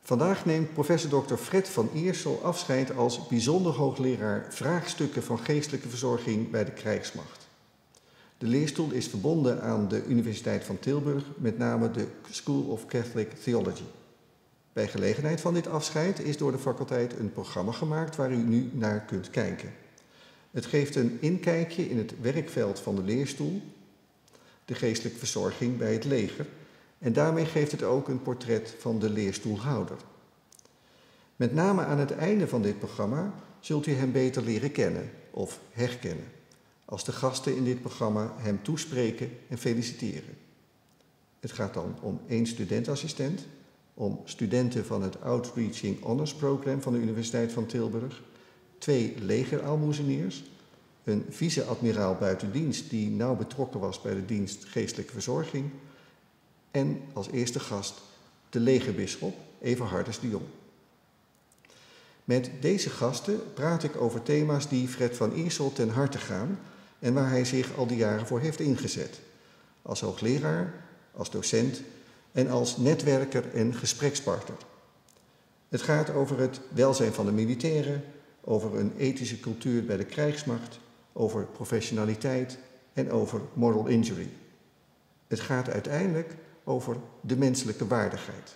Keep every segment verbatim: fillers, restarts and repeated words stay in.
Vandaag neemt professor dokter Fred van Iersel afscheid als bijzonder hoogleraar vraagstukken van geestelijke verzorging bij de krijgsmacht. De leerstoel is verbonden aan de Universiteit van Tilburg, met name de School of Catholic Theology. Bij gelegenheid van dit afscheid is door de faculteit een programma gemaakt waar u nu naar kunt kijken. Het geeft een inkijkje in het werkveld van de leerstoel, de geestelijke verzorging bij het leger, en daarmee geeft het ook een portret van de leerstoelhouder. Met name aan het einde van dit programma zult u hem beter leren kennen of herkennen, als de gasten in dit programma hem toespreken en feliciteren. Het gaat dan om één studentassistent, om studenten van het Outreaching Honors Program van de Universiteit van Tilburg, twee legeraalmoezeniers, een vice-admiraal buiten dienst die nauw betrokken was bij de dienst geestelijke verzorging en als eerste gast de legerbisschop Everhardus de Jong. Met deze gasten praat ik over thema's die Fred van Iersel ten harte gaan en waar hij zich al die jaren voor heeft ingezet. Als hoogleraar, als docent en als netwerker en gesprekspartner. Het gaat over het welzijn van de militairen, over een ethische cultuur bij de krijgsmacht, over professionaliteit en over moral injury. Het gaat uiteindelijk over de menselijke waardigheid.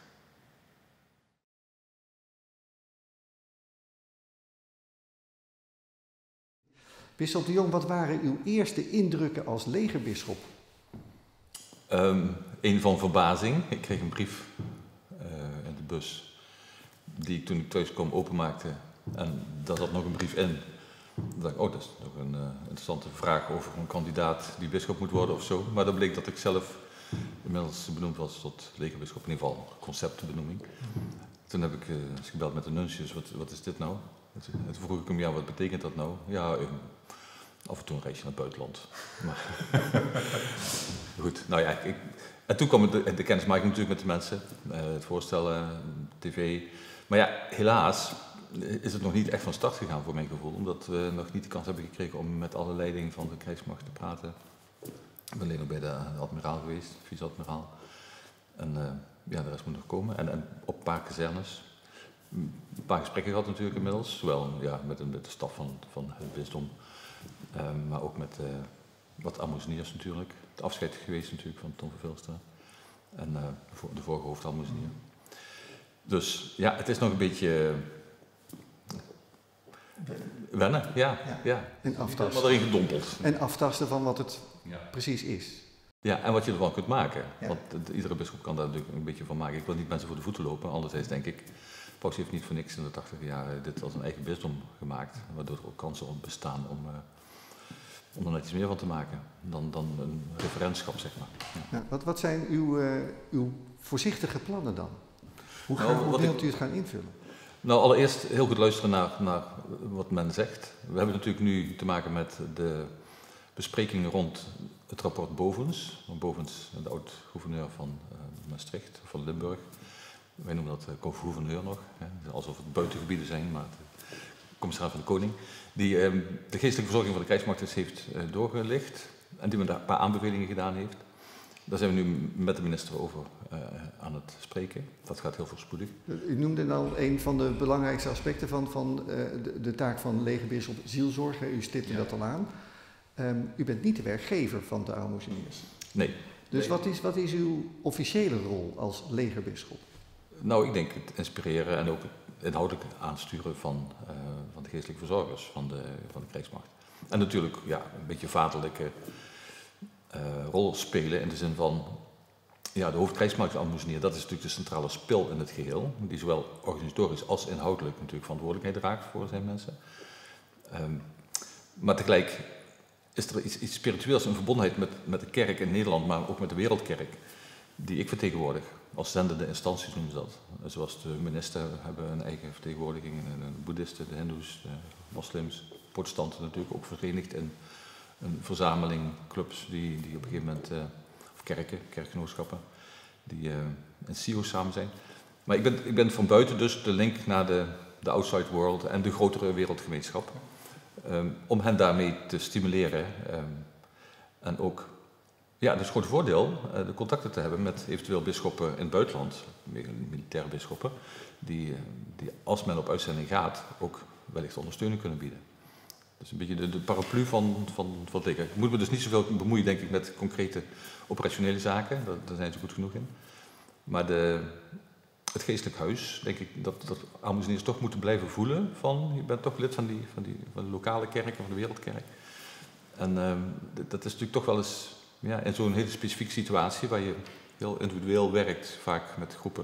Bisschop de Jong, wat waren uw eerste indrukken als legerbisschop? Um, een van verbazing. Ik kreeg een brief uh, in de bus die ik toen ik thuis kwam openmaakte. En daar zat nog een brief in. Dan dacht ik, oh, dat is nog een uh, interessante vraag over een kandidaat die bisschop moet worden of zo. Maar dan bleek dat ik zelf inmiddels benoemd was tot legerbisschop, in ieder geval conceptbenoeming. Toen heb ik uh, gebeld met de nuncius, wat, wat is dit nou? En toen vroeg ik hem, ja, wat betekent dat nou? Ja, uh, af en toe een reisje naar het buitenland. Maar goed, nou ja, ik, en toen kwam de, de kennismaking natuurlijk met de mensen, uh, het voorstellen, tv. Maar ja, helaas is het nog niet echt van start gegaan voor mijn gevoel, omdat we nog niet de kans hebben gekregen om met alle leiding van de krijgsmacht te praten. Ik ben alleen nog bij de admiraal geweest, vice-admiraal. En uh, ja, de rest moet nog komen. En, en op een paar kazernes. Een paar gesprekken gehad natuurlijk inmiddels, zowel ja, met, met de staf van, van het bisdom, um, maar ook met uh, wat aalmoezeniers natuurlijk. Het afscheid geweest natuurlijk van Tom van Vilstra en uh, de, de vorige hoofdaalmoezenier. Dus ja, het is nog een beetje uh, wennen, ja. ja. ja. En aftasten. Wat erin gedompeld. En aftasten van wat het ja. precies is. Ja, en wat je ervan kunt maken. Ja. Want uh, iedere bisschop kan daar natuurlijk een beetje van maken. Ik wil niet mensen voor de voeten lopen, anderzijds denk ik, Paus heeft niet voor niks in de tachtig jaren dit als een eigen bisdom gemaakt, waardoor er ook kansen op bestaan om, uh, om er net iets meer van te maken dan, dan een referentschap, zeg maar. Ja. Ja, wat, wat zijn uw, uh, uw voorzichtige plannen dan? Hoe, gaan, nou, hoe wilt u het gaan invullen? Nou, allereerst heel goed luisteren naar, naar wat men zegt. We hebben natuurlijk nu te maken met de besprekingen rond het rapport Bovens. Bovens, de oud-gouverneur van uh, Maastricht, van Limburg. Wij noemen dat uh, gouverneur nog, hè, alsof het buitengebieden zijn, maar de commissaris van de Koning. Die uh, de geestelijke verzorging van de krijgsmacht heeft uh, doorgelicht en die met een paar aanbevelingen gedaan heeft. Daar zijn we nu met de minister over uh, aan het spreken. Dat gaat heel voorspoedig. U noemde al een van de belangrijkste aspecten van, van uh, de, de taak van legerbisschop zielzorg. U stipte ja. dat al aan. Um, u bent niet de werkgever van de aalmoezeniers. Nee. Dus nee. Wat, is, wat is uw officiële rol als legerbisschop? Nou, ik denk het inspireren en ook het inhoudelijk aansturen van, uh, van de geestelijke verzorgers van de, van de krijgsmacht. En natuurlijk ja, een beetje vaderlijke uh, rol spelen in de zin van ja, de hoofdkrijgsmachtaalmoezenier, dat is natuurlijk de centrale spil in het geheel, die zowel organisatorisch als inhoudelijk natuurlijk verantwoordelijkheid draagt voor zijn mensen. Um, maar tegelijk is er iets, iets spiritueels, een verbondenheid met, met de kerk in Nederland, maar ook met de wereldkerk, die ik vertegenwoordig. Als zendende instanties noemen ze dat. Zoals de minister hebben een eigen vertegenwoordiging, en de boeddhisten, de hindoes, de moslims, protestanten natuurlijk ook verenigd in een verzameling, clubs die, die op een gegeven moment, uh, of kerken, kerkgenootschappen, die uh, in S I O samen zijn. Maar ik ben, ik ben van buiten dus de link naar de, de outside world en de grotere wereldgemeenschap. Um, om hen daarmee te stimuleren um, en ook Ja, dat is een groot voordeel, uh, de contacten te hebben met eventueel bisschoppen in het buitenland, militaire bisschoppen, die, uh, die als men op uitzending gaat ook wellicht ondersteuning kunnen bieden. Dus een beetje de, de paraplu van, van, van het leger. Ik moet me dus niet zoveel bemoeien, denk ik, met concrete operationele zaken, daar, daar zijn ze goed genoeg in. Maar de, het geestelijk huis, denk ik, dat, dat aalmoezeniers toch moeten blijven voelen van, je bent toch lid van, die, van, die, van de lokale kerk en van de wereldkerk. En uh, dat is natuurlijk toch wel eens, ja, in zo'n hele specifieke situatie waar je heel individueel werkt, vaak met groepen.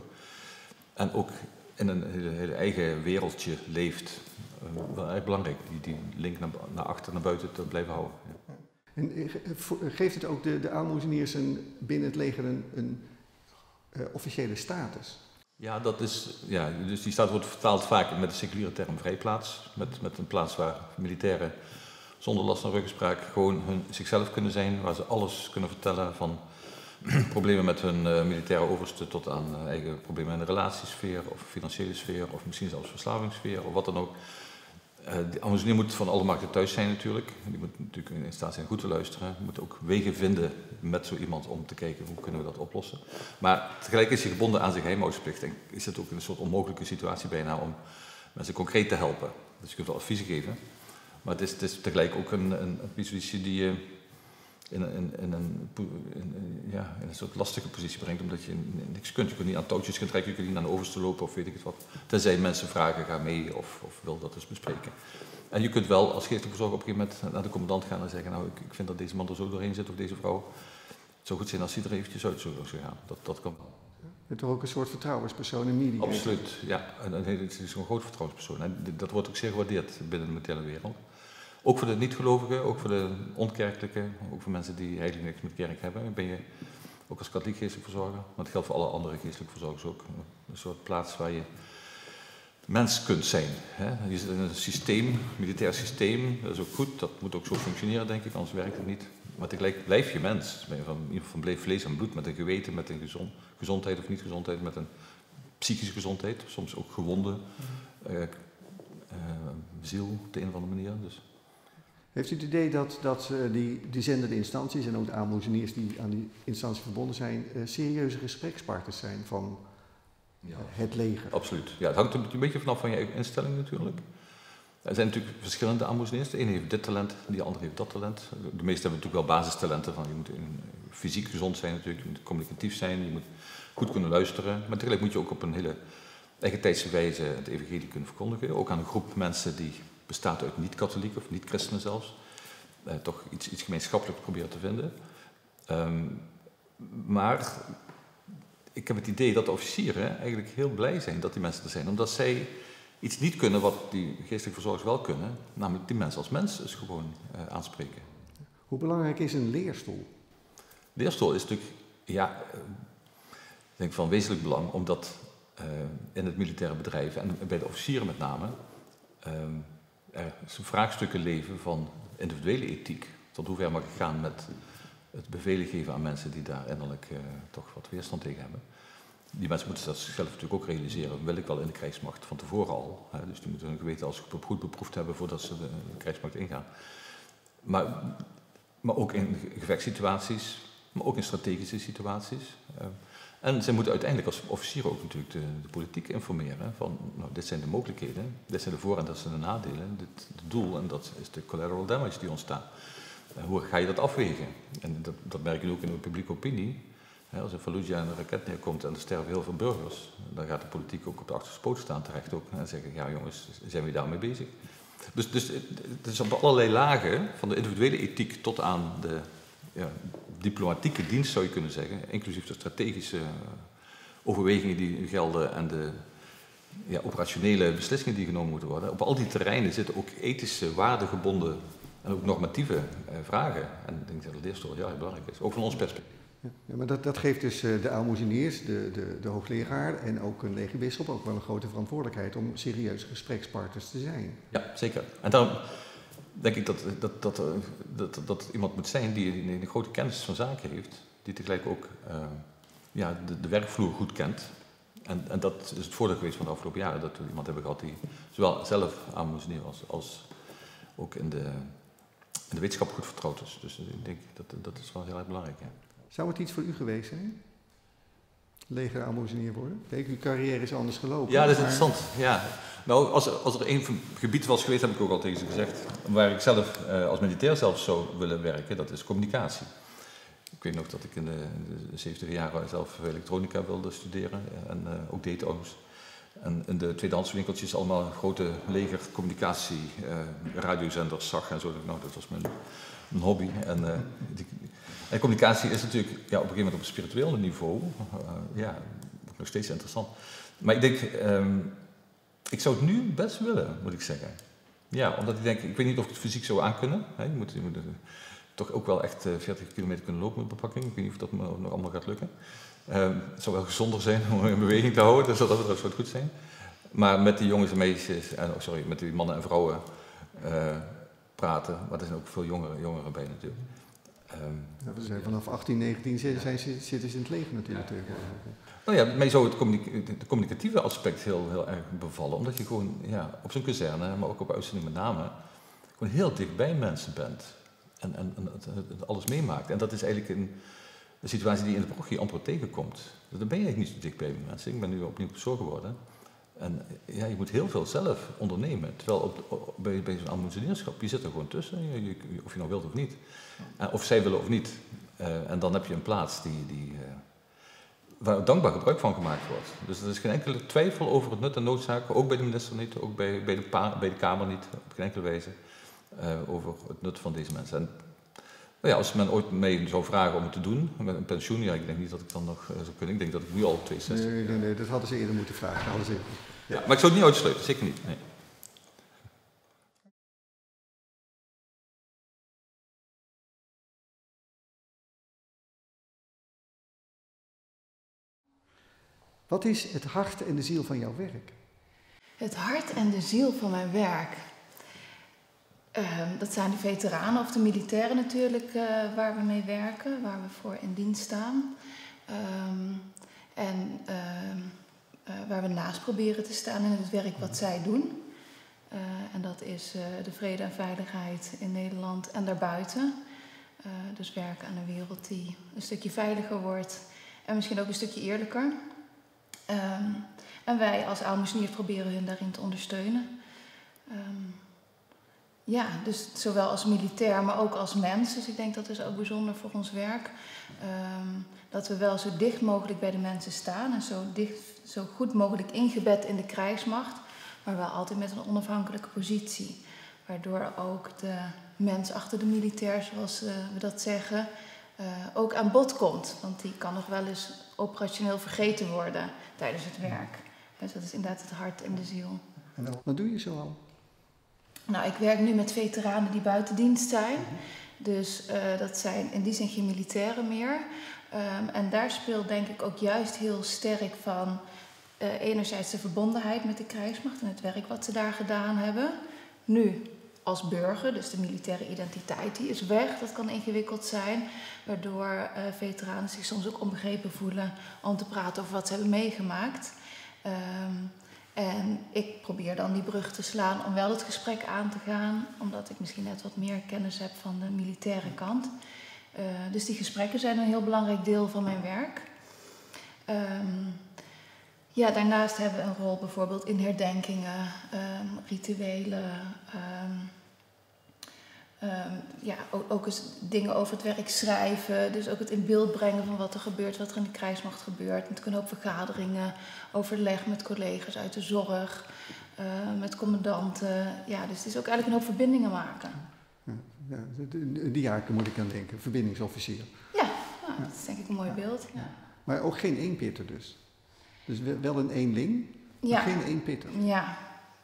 En ook in een hele, hele eigen wereldje leeft. Uh, wel erg belangrijk, die, die link naar, naar achter, naar buiten te blijven houden. Ja. En geeft het ook de, de aalmoezeniers een, binnen het leger een, een uh, officiële status? Ja, dat is, ja, dus die status wordt vertaald vaak met de seculiere term vrijplaats. Met, met een plaats waar militairen zonder last van ruggespraak gewoon hun, zichzelf kunnen zijn. Waar ze alles kunnen vertellen van problemen met hun uh, militaire overste tot aan uh, eigen problemen in de relatiesfeer of financiële sfeer of misschien zelfs verslavingssfeer of wat dan ook. Uh, de aalmoezenier moet van alle markten thuis zijn natuurlijk. Die moet natuurlijk in staat zijn goed te luisteren. Die moet ook wegen vinden met zo iemand om te kijken hoe kunnen we dat oplossen. Maar tegelijk is hij gebonden aan zijn geheimhoudingsplicht en is het ook een soort onmogelijke situatie bijna om mensen concreet te helpen. Dus je kunt wel adviezen geven. Maar het is, het is tegelijk ook een, een, een positie die je in, in, in, een, in, ja, in een soort lastige positie brengt, omdat je niks kunt. Je kunt niet aan touwtjes gaan trekken, je kunt niet naar de overste lopen of weet ik het wat. Tenzij mensen vragen, ga mee of, of wil dat eens bespreken. En je kunt wel als geestelijke verzorger op een gegeven moment naar de commandant gaan en zeggen, nou ik, ik vind dat deze man er zo doorheen zit of deze vrouw. Het zou goed zijn als hij er eventjes uit zou gaan. Dat, dat kan wel. Je bent toch ook een soort vertrouwenspersoon in media? Absoluut, ja. En het is een groot vertrouwenspersoon. En dat wordt ook zeer gewaardeerd binnen de militaire wereld. Ook voor de niet-gelovigen, ook voor de onkerkelijken, ook voor mensen die eigenlijk niks met kerk hebben, ben je ook als katholiek geestelijk verzorger. Maar het geldt voor alle andere geestelijke verzorgers ook. Een soort plaats waar je mens kunt zijn. Hè? Je zit in een systeem, een militair systeem, dat is ook goed, dat moet ook zo functioneren denk ik, anders werkt het niet. Maar tegelijk blijf je mens, ben je van, in ieder geval blijf vlees en bloed, met een geweten, met een gezond, gezondheid of niet gezondheid, met een psychische gezondheid, soms ook gewonde uh, uh, ziel op de een of andere manier. Dus. Heeft u het idee dat, dat uh, die, die zendende instanties en ook de aalmoezeniers die aan die instantie verbonden zijn, uh, serieuze gesprekspartners zijn van uh, ja, het leger? Absoluut. Ja, het hangt een beetje vanaf van je eigen instelling natuurlijk. Er zijn natuurlijk verschillende aalmoezeniers. De ene heeft dit talent, de andere heeft dat talent. De meeste hebben natuurlijk wel basistalenten. Van, je moet fysiek gezond zijn natuurlijk, je moet communicatief zijn, je moet goed kunnen luisteren. Maar tegelijk moet je ook op een hele eigentijdse wijze het evangelie kunnen verkondigen. Ook aan een groep mensen die bestaat uit niet-katholieken of niet-christenen zelfs. Eh, toch iets, iets gemeenschappelijk proberen te vinden. Um, maar ik heb het idee dat de officieren eigenlijk heel blij zijn dat die mensen er zijn. Omdat zij iets niet kunnen wat die geestelijke verzorgers wel kunnen. Namelijk die mensen als mens dus gewoon uh, aanspreken. Hoe belangrijk is een leerstoel? Leerstoel is natuurlijk, ja, uh, ik denk van wezenlijk belang. Omdat uh, in het militaire bedrijf en bij de officieren met name Um, er vraagstukken leven van individuele ethiek. Tot hoever mag ik gaan met het bevelen geven aan mensen die daar innerlijk uh, toch wat weerstand tegen hebben. Die mensen moeten dat zichzelf natuurlijk ook realiseren. Wil ik wel in de krijgsmacht van tevoren al. Hè? Dus die moeten hun geweten als goed beproefd hebben voordat ze de, de krijgsmacht ingaan. Maar, maar ook in gevechtssituaties, maar ook in strategische situaties. Uh, En zij moeten uiteindelijk als officier ook natuurlijk de, de politiek informeren van, nou, dit zijn de mogelijkheden, dit zijn de voor- en dat zijn de nadelen, dit is het doel en dat is de collateral damage die ontstaat. Uh, hoe ga je dat afwegen? En dat, dat merk je ook in de publieke opinie. He, als in Fallujah een raket neerkomt en er sterven heel veel burgers, dan gaat de politiek ook op de achterste poot staan terecht ook en zeggen, ja jongens, zijn we daarmee bezig? Dus, dus het is op allerlei lagen, van de individuele ethiek tot aan de ja, diplomatieke dienst zou je kunnen zeggen, inclusief de strategische overwegingen die gelden en de ja, operationele beslissingen die genomen moeten worden. Op al die terreinen zitten ook ethische, waardegebonden en ook normatieve eh, vragen. En ik denk dat de leerstoel heel erg belangrijk is, ook van ons perspectief. Ja, maar dat, dat geeft dus uh, de aalmoezeniers, de, de, de hoogleraar en ook een legerbisschop ook wel een grote verantwoordelijkheid om serieuze gesprekspartners te zijn. Ja, zeker. En daarom denk ik dat, dat, dat, dat, dat iemand moet zijn die een, een grote kennis van zaken heeft, die tegelijk ook uh, ja, de, de werkvloer goed kent. En, en dat is het voordeel geweest van de afgelopen jaren, dat we iemand hebben gehad die zowel zelf aalmoezenier was als ook in de de wetenschap goed vertrouwd is. Dus ik denk dat dat is wel heel erg belangrijk. Ja. Zou het iets voor u geweest zijn? Leger aalmoezenier worden? Kijk, uw carrière is anders gelopen. Ja, dat is maar... interessant. Ja. Nou, als, als er één gebied was geweest, heb ik ook al tegen ze gezegd, waar ik zelf uh, als militair zelf zou willen werken, dat is communicatie. Ik weet nog dat ik in de, in de zeventig jaren zelf elektronica wilde studeren en uh, ook deed trouwens. En in de tweedehandswinkeltjes allemaal grote leger communicatie, uh, radiozenders zag en zo. Nou, dat was mijn, mijn hobby. En, uh, die, en communicatie is natuurlijk ja, op een gegeven moment op een spiritueel niveau, uh, ja, nog steeds interessant. Maar ik denk, um, ik zou het nu best willen, moet ik zeggen. Ja, omdat ik denk, ik weet niet of ik het fysiek zou aankunnen. Hè. Je moet, je moet uh, toch ook wel echt uh, veertig kilometer kunnen lopen met bepakking. Ik weet niet of dat me nog allemaal gaat lukken. Uh, het zou wel gezonder zijn om in beweging te houden, dus dat zou het goed zijn. Maar met die jongens en meisjes, en, oh sorry, met die mannen en vrouwen uh, praten, maar er zijn ook veel jongeren, jongeren bij natuurlijk. Um, ja, we zijn vanaf achttien, negentien zijn, zijn, zitten ze in het leger natuurlijk. Ja. Nou ja, mij zou het communica- de communicatieve aspect heel, heel erg bevallen, omdat je gewoon ja, op zo'n kazerne, maar ook op uitzending met name, gewoon heel dicht bij mensen bent en, en, en het, het alles meemaakt. En dat is eigenlijk een, een situatie die je in de parochie amper tegenkomt. Dus dan ben je eigenlijk niet zo dicht bij mensen. Ik ben nu opnieuw professor geworden. En ja, je moet heel veel zelf ondernemen. Terwijl op, op, bij, bij zo'n aalmoezeniерschap, je zit er gewoon tussen, je, je, of je nou wilt of niet. Uh, of zij willen of niet. Uh, en dan heb je een plaats die, die, uh, waar dankbaar gebruik van gemaakt wordt. Dus er is geen enkele twijfel over het nut en noodzaak, ook bij de minister niet, ook bij, bij, de, pa, bij de Kamer niet, op geen enkele wijze, uh, over het nut van deze mensen. En, nou ja, als men ooit mij zou vragen om het te doen, met een pensioen, ja, ik denk niet dat ik dan nog uh, zou kunnen. Ik denk dat ik nu al tweeënzestig nee, nee, nee, dat hadden ze eerder moeten vragen. Hadden ze... Ja, maar ik zou het niet uitsluiten, zeker niet. Nee. Wat is het hart en de ziel van jouw werk? Het hart en de ziel van mijn werk? Uh, dat zijn de veteranen of de militairen natuurlijk uh, waar we mee werken, waar we voor in dienst staan. Um, en uh, uh, waar we naast proberen te staan in het werk wat zij doen. Uh, en dat is uh, de vrede en veiligheid in Nederland en daarbuiten. Uh, dus werken aan een wereld die een stukje veiliger wordt en misschien ook een stukje eerlijker. Um, en wij als aalmoezeniers proberen hun daarin te ondersteunen. Um, ja, dus zowel als militair, maar ook als mens. Dus ik denk dat is ook bijzonder voor ons werk. Um, dat we wel zo dicht mogelijk bij de mensen staan en zo, dicht, zo goed mogelijk ingebed in de krijgsmacht, maar wel altijd met een onafhankelijke positie. Waardoor ook de mens achter de militair, zoals uh, we dat zeggen, uh, ook aan bod komt. Want die kan nog wel eens operationeel vergeten worden tijdens het werk. Dus dat is inderdaad het hart en de ziel. En wat doe je zoal? Nou, ik werk nu met veteranen die buiten dienst zijn. Dus uh, dat zijn in die zin geen militairen meer. Um, en daar speelt denk ik ook juist heel sterk van uh, enerzijds de verbondenheid met de krijgsmacht en het werk wat ze daar gedaan hebben. Nu als burger, dus de militaire identiteit, die is weg. Dat kan ingewikkeld zijn, waardoor uh, veteranen zich soms ook onbegrepen voelen om te praten over wat ze hebben meegemaakt. Um, en ik probeer dan die brug te slaan om wel het gesprek aan te gaan, omdat ik misschien net wat meer kennis heb van de militaire kant. Uh, dus die gesprekken zijn een heel belangrijk deel van mijn werk. Um, ja, daarnaast hebben we een rol bijvoorbeeld in herdenkingen, um, rituelen, um, um, ja, ook, ook eens dingen over het werk schrijven. Dus ook het in beeld brengen van wat er gebeurt, wat er in de krijgsmacht gebeurt. En kunnen ook vergaderingen, overleg met collega's uit de zorg, uh, met commandanten. Ja, dus het is ook eigenlijk een hoop verbindingen maken. Ja, ja, die jaken moet ik aan denken, verbindingsofficier. Ja, nou, dat is denk ik een mooi beeld. Ja. Maar ook geen eenpitter dus? Dus wel een eenling, maar ja. Geen eenpitter? Ja,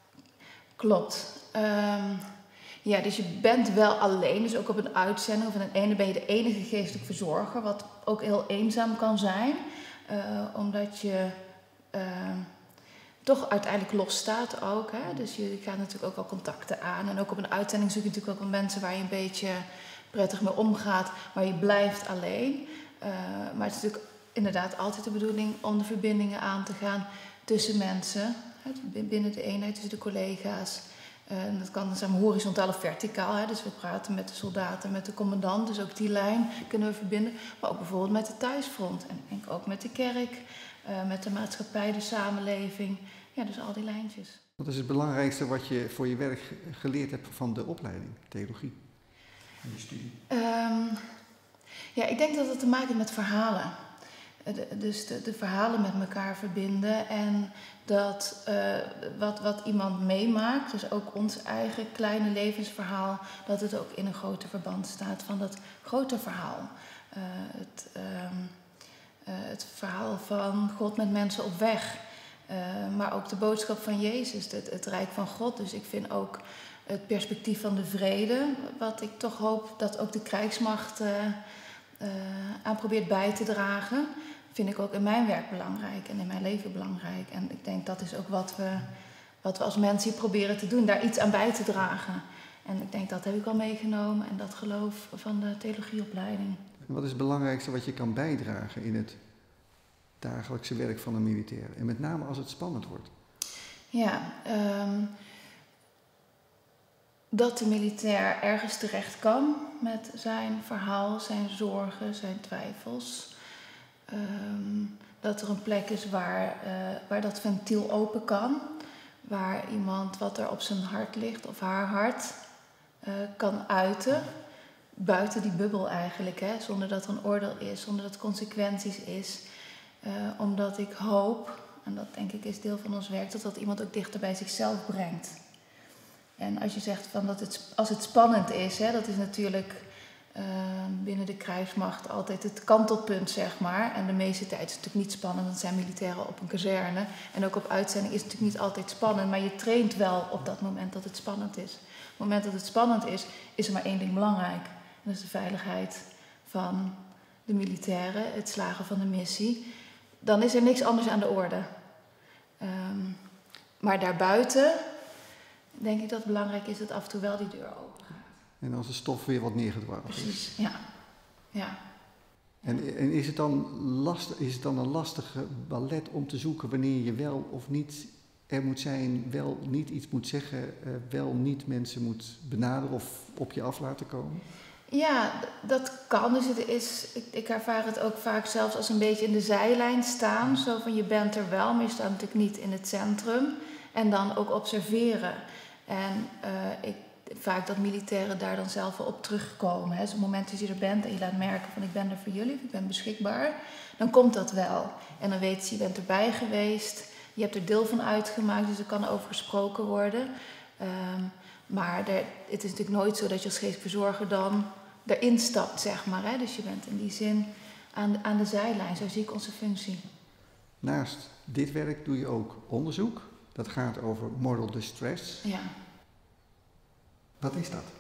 klopt. Um, ja, dus je bent wel alleen, dus ook op een uitzending of in een ene ben je de enige geestelijk verzorger, wat ook heel eenzaam kan zijn, uh, omdat je uh, toch uiteindelijk los staat ook. Hè? Dus je gaat natuurlijk ook wel contacten aan en ook op een uitzending zoek je natuurlijk ook wel mensen waar je een beetje prettig mee omgaat, maar je blijft alleen. Uh, maar het is natuurlijk inderdaad altijd de bedoeling om de verbindingen aan te gaan tussen mensen, hè, binnen de eenheid, tussen de collega's. Uh, dat kan zeg maar, horizontaal of verticaal. Hè? Dus we praten met de soldaten, met de commandant. Dus ook die lijn kunnen we verbinden. Maar ook bijvoorbeeld met de thuisfront. En denk ook met de kerk, uh, met de maatschappij, de samenleving. Ja, dus al die lijntjes. Wat is het belangrijkste wat je voor je werk geleerd hebt van de opleiding, theologie? En je studie? Um, ja, ik denk dat het te maken heeft met verhalen. De, dus de, de verhalen met elkaar verbinden en dat uh, wat, wat iemand meemaakt, dus ook ons eigen kleine levensverhaal, dat het ook in een groter verband staat van dat grote verhaal. Uh, het, uh, uh, het verhaal van God met mensen op weg, uh, maar ook de boodschap van Jezus, het, het Rijk van God. Dus ik vind ook het perspectief van de vrede, wat ik toch hoop dat ook de krijgsmacht uh, uh, aan probeert bij te dragen, vind ik ook in mijn werk belangrijk en in mijn leven belangrijk. En ik denk dat is ook wat we, wat we als mensen hier proberen te doen, daar iets aan bij te dragen. En ik denk dat heb ik al meegenomen en dat geloof van de theologieopleiding. En wat is het belangrijkste wat je kan bijdragen in het dagelijkse werk van een militair? En met name als het spannend wordt. Ja, um, dat de militair ergens terecht kan met zijn verhaal, zijn zorgen, zijn twijfels. Um, dat er een plek is waar, uh, waar dat ventiel open kan. Waar iemand wat er op zijn hart ligt of haar hart uh, kan uiten. Buiten die bubbel eigenlijk, hè, zonder dat er een oordeel is, zonder dat er consequenties is. Uh, omdat ik hoop, en dat denk ik is deel van ons werk, dat dat iemand ook dichter bij zichzelf brengt. En als je zegt van dat het, als het spannend is, hè, dat is natuurlijk uh, binnen de krijgsmacht altijd het kantelpunt, zeg maar. En de meeste tijd is het natuurlijk niet spannend, want zijn militairen op een kazerne. En ook op uitzending is het natuurlijk niet altijd spannend, maar je traint wel op dat moment dat het spannend is. Op het moment dat het spannend is, is er maar één ding belangrijk. En dat is de veiligheid van de militairen, het slagen van de missie. Dan is er niks anders aan de orde. Um, maar daarbuiten denk ik dat het belangrijk is dat af en toe wel die deur open gaat. En als de stof weer wat neergedwarreld is. Precies, ja. ja. En, en is, het dan last, is het dan een lastige ballet om te zoeken wanneer je wel of niet er moet zijn, wel niet iets moet zeggen, uh, wel niet mensen moet benaderen of op je af laten komen? Ja, dat kan. Dus het is, ik, ik ervaar het ook vaak zelfs als een beetje in de zijlijn staan. Zo van je bent er wel, maar je staat natuurlijk niet in het centrum. En dan ook observeren. En uh, ik, vaak dat militairen daar dan zelf wel op terugkomen. Hè. Dus op het moment dat je er bent en je laat merken van ik ben er voor jullie, ik ben beschikbaar. Dan komt dat wel. En dan weet je, je bent erbij geweest. Je hebt er deel van uitgemaakt, dus er kan over gesproken worden. Um, maar er, het is natuurlijk nooit zo dat je als geestverzorger dan erin stapt, zeg maar. Hè? Dus je bent in die zin aan de, aan de zijlijn. Zo zie ik onze functie. Naast dit werk doe je ook onderzoek. Dat gaat over moral distress. Ja. Wat is dat?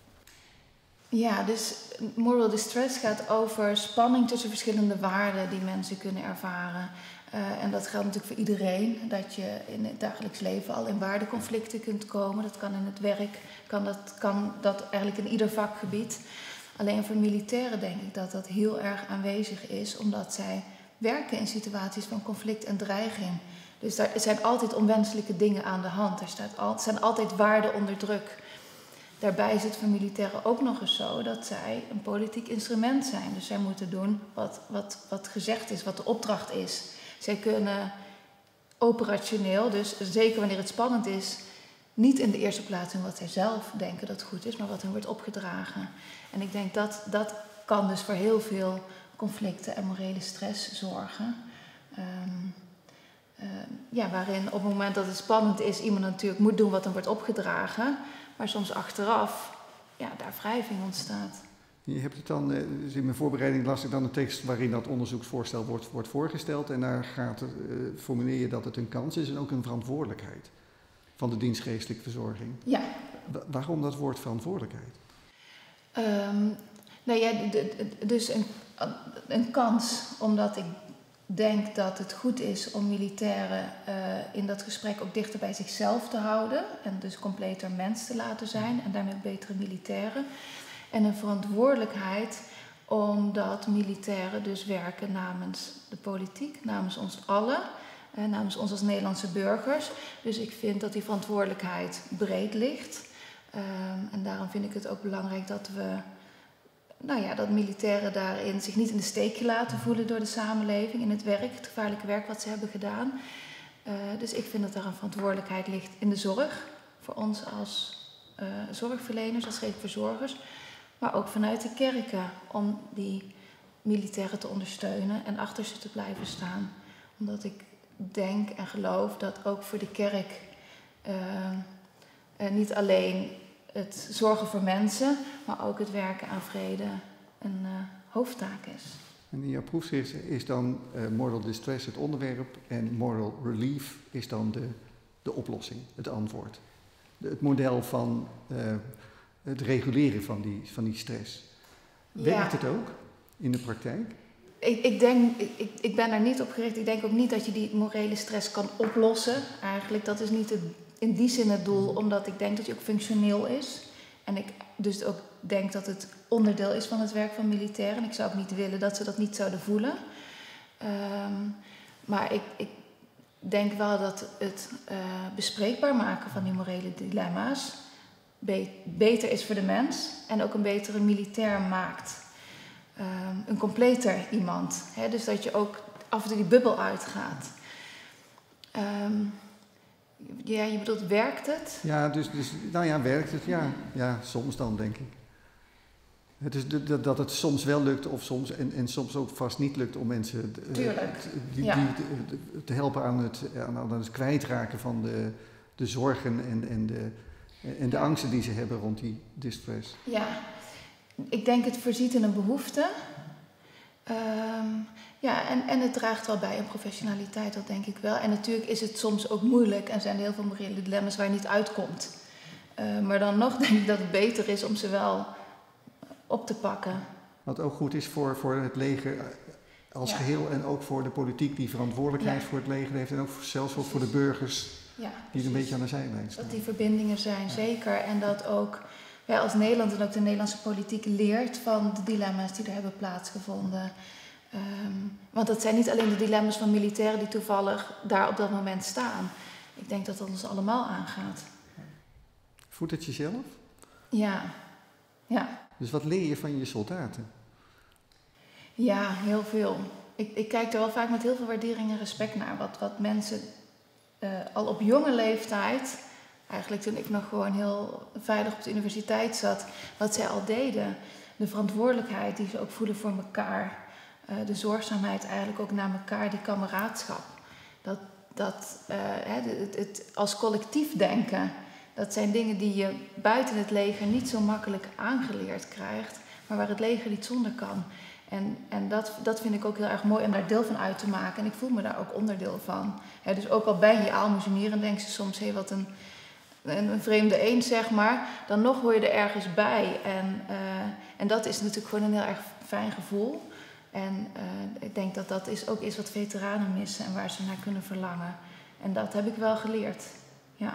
Ja, dus moral distress gaat over spanning tussen verschillende waarden die mensen kunnen ervaren. Uh, en dat geldt natuurlijk voor iedereen, dat je in het dagelijks leven al in waardeconflicten kunt komen. Dat kan in het werk, kan dat, kan dat eigenlijk in ieder vakgebied. Alleen voor militairen denk ik dat dat heel erg aanwezig is, omdat zij werken in situaties van conflict en dreiging. Dus daar zijn altijd onwenselijke dingen aan de hand. Er staat al, zijn altijd waarden onder druk. Daarbij is het voor militairen ook nog eens zo dat zij een politiek instrument zijn. Dus zij moeten doen wat, wat, wat gezegd is, wat de opdracht is. Zij kunnen operationeel, dus zeker wanneer het spannend is, niet in de eerste plaats doen wat zij zelf denken dat goed is, maar wat hen wordt opgedragen. En ik denk dat dat kan dus voor heel veel conflicten en morele stress zorgen. Um, uh, ja, waarin op het moment dat het spannend is, iemand natuurlijk moet doen wat hem wordt opgedragen, maar soms achteraf ja, daar wrijving ontstaat. Je hebt het dan, dus in mijn voorbereiding las ik dan een tekst waarin dat onderzoeksvoorstel wordt, wordt voorgesteld. En daar gaat, uh, formuleer je dat het een kans is en ook een verantwoordelijkheid van de dienst geestelijke verzorging. Ja. Wa- waarom dat woord verantwoordelijkheid? Um, nou ja, d- d- dus een, een kans, omdat ik denk dat het goed is om militairen uh, in dat gesprek ook dichter bij zichzelf te houden. En dus completer mens te laten zijn en daarmee betere militairen. En een verantwoordelijkheid omdat militairen dus werken namens de politiek, namens ons allen. uh, namens ons als Nederlandse burgers. Dus ik vind dat die verantwoordelijkheid breed ligt. Um, en daarom vind ik het ook belangrijk dat we, nou ja, dat militairen daarin zich niet in de steek laten voelen door de samenleving in het werk, het gevaarlijke werk wat ze hebben gedaan. Uh, dus ik vind dat er een verantwoordelijkheid ligt in de zorg, voor ons als uh, zorgverleners, als verzorgers, maar ook vanuit de kerken om die militairen te ondersteunen en achter ze te blijven staan. Omdat ik denk en geloof dat ook voor de kerk uh, uh, niet alleen het zorgen voor mensen, maar ook het werken aan vrede een uh, hoofdtaak is. En in jouw proefschrift is dan uh, moral distress het onderwerp en moral relief is dan de, de oplossing, het antwoord. De, het model van uh, het reguleren van die, van die stress. Werkt ja. het ook in de praktijk? Ik, ik, denk, ik, ik ben daar niet op gericht. Ik denk ook niet dat je die morele stress kan oplossen. Eigenlijk, dat is niet het, in die zin het doel, omdat ik denk dat die ook functioneel is. En ik dus ook denk dat het onderdeel is van het werk van militairen. En ik zou ook niet willen dat ze dat niet zouden voelen. Um, maar ik, ik denk wel dat het uh, bespreekbaar maken van die morele dilemma's be- beter is voor de mens. En ook een betere militair maakt. Um, een completer iemand. Hè? Dus dat je ook af en toe die bubbel uitgaat. Um, ja, je bedoelt, werkt het? Ja, dus, dus nou ja, werkt het? Ja, ja, soms dan, denk ik. Het is de, de, dat het soms wel lukt of soms, en, en soms ook vast niet lukt om mensen uh, Tuurlijk. die, ja. die, de, te helpen aan het, aan, aan het kwijtraken van de, de zorgen en, en, de, en de angsten die ze hebben rond die distress. Ja, ik denk het voorziet in een behoefte. Um, ja, en, en het draagt wel bij aan professionaliteit, dat denk ik wel. En natuurlijk is het soms ook moeilijk en zijn er heel veel morele dilemma's waar je niet uitkomt. Uh, maar dan nog denk ik dat het beter is om ze wel op te pakken. Wat ook goed is voor, voor het leger als ja. geheel en ook voor de politiek die verantwoordelijkheid ja. voor het leger heeft. En ook voor, zelfs ook voor de burgers ja, die een beetje aan de zijlijn staan. Dat die verbindingen zijn, ja. zeker. En dat ook wij als Nederland en ook de Nederlandse politiek leert van de dilemma's die er hebben plaatsgevonden. Um, want dat zijn niet alleen de dilemma's van militairen die toevallig daar op dat moment staan. Ik denk dat dat ons allemaal aangaat. Voedt het jezelf? Ja, ja. Dus wat leer je van je soldaten? Ja, heel veel. Ik, ik kijk er wel vaak met heel veel waardering en respect naar. Wat, wat mensen uh, al op jonge leeftijd, eigenlijk toen ik nog gewoon heel veilig op de universiteit zat, wat zij al deden. De verantwoordelijkheid die ze ook voelen voor elkaar. Uh, de zorgzaamheid eigenlijk ook naar elkaar, die kameraadschap. Dat, dat uh, het, het als collectief denken, dat zijn dingen die je buiten het leger niet zo makkelijk aangeleerd krijgt, maar waar het leger niet zonder kan. En, en dat, dat vind ik ook heel erg mooi om daar deel van uit te maken. En ik voel me daar ook onderdeel van. He, dus ook al ben je aalmoezenier en denk je soms, hé, hey, wat een, een, een vreemde eend, zeg maar. Dan nog hoor je er ergens bij. En, uh, en dat is natuurlijk gewoon een heel erg fijn gevoel. En uh, ik denk dat dat is ook is wat veteranen missen en waar ze naar kunnen verlangen. En dat heb ik wel geleerd, ja.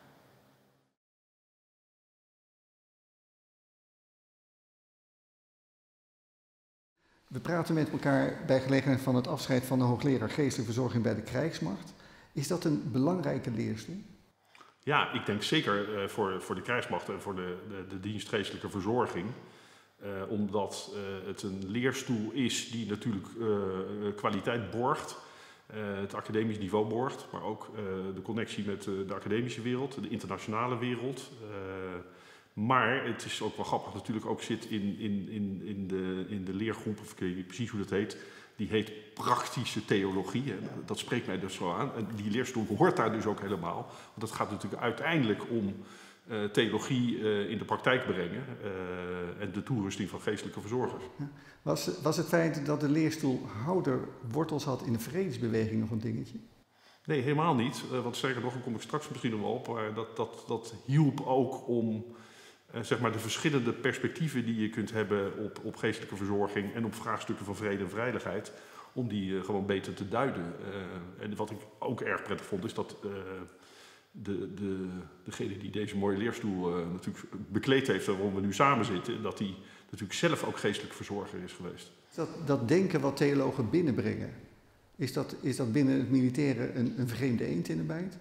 We praten met elkaar bij gelegenheid van het afscheid van de hoogleraar geestelijke verzorging bij de krijgsmacht. Is dat een belangrijke leerstoel? Ja, ik denk zeker uh, voor, voor de krijgsmacht en voor de, de, de dienst geestelijke verzorging. Uh, omdat uh, het een leerstoel is die natuurlijk uh, kwaliteit borgt, uh, het academisch niveau borgt, maar ook uh, de connectie met uh, de academische wereld, de internationale wereld. Uh, maar het is ook wel grappig natuurlijk ook zit in, in, in, in, de, in de leergroep, of ik weet niet precies hoe dat heet, die heet praktische theologie. En dat spreekt mij dus zo aan. En die leerstoel hoort daar dus ook helemaal. Want het gaat natuurlijk uiteindelijk om Uh, theologie uh, in de praktijk brengen uh, en de toerusting van geestelijke verzorgers. Ja. Was, was het feit dat de leerstoelhouder wortels had in de vredesbeweging nog een dingetje? Nee, helemaal niet. Uh, want sterker nog, daar kom ik straks misschien nog wel op, maar dat, dat, dat hielp ook om uh, zeg maar de verschillende perspectieven die je kunt hebben op, op geestelijke verzorging en op vraagstukken van vrede en veiligheid, om die uh, gewoon beter te duiden. Uh, en wat ik ook erg prettig vond, is dat uh, De, de, degene die deze mooie leerstoel uh, natuurlijk bekleed heeft waarom we nu samen zitten, dat hij natuurlijk zelf ook geestelijk verzorger is geweest. Dat, dat denken wat theologen binnenbrengen, Is dat, is dat binnen het militaire een, een vreemde eend in de bijt?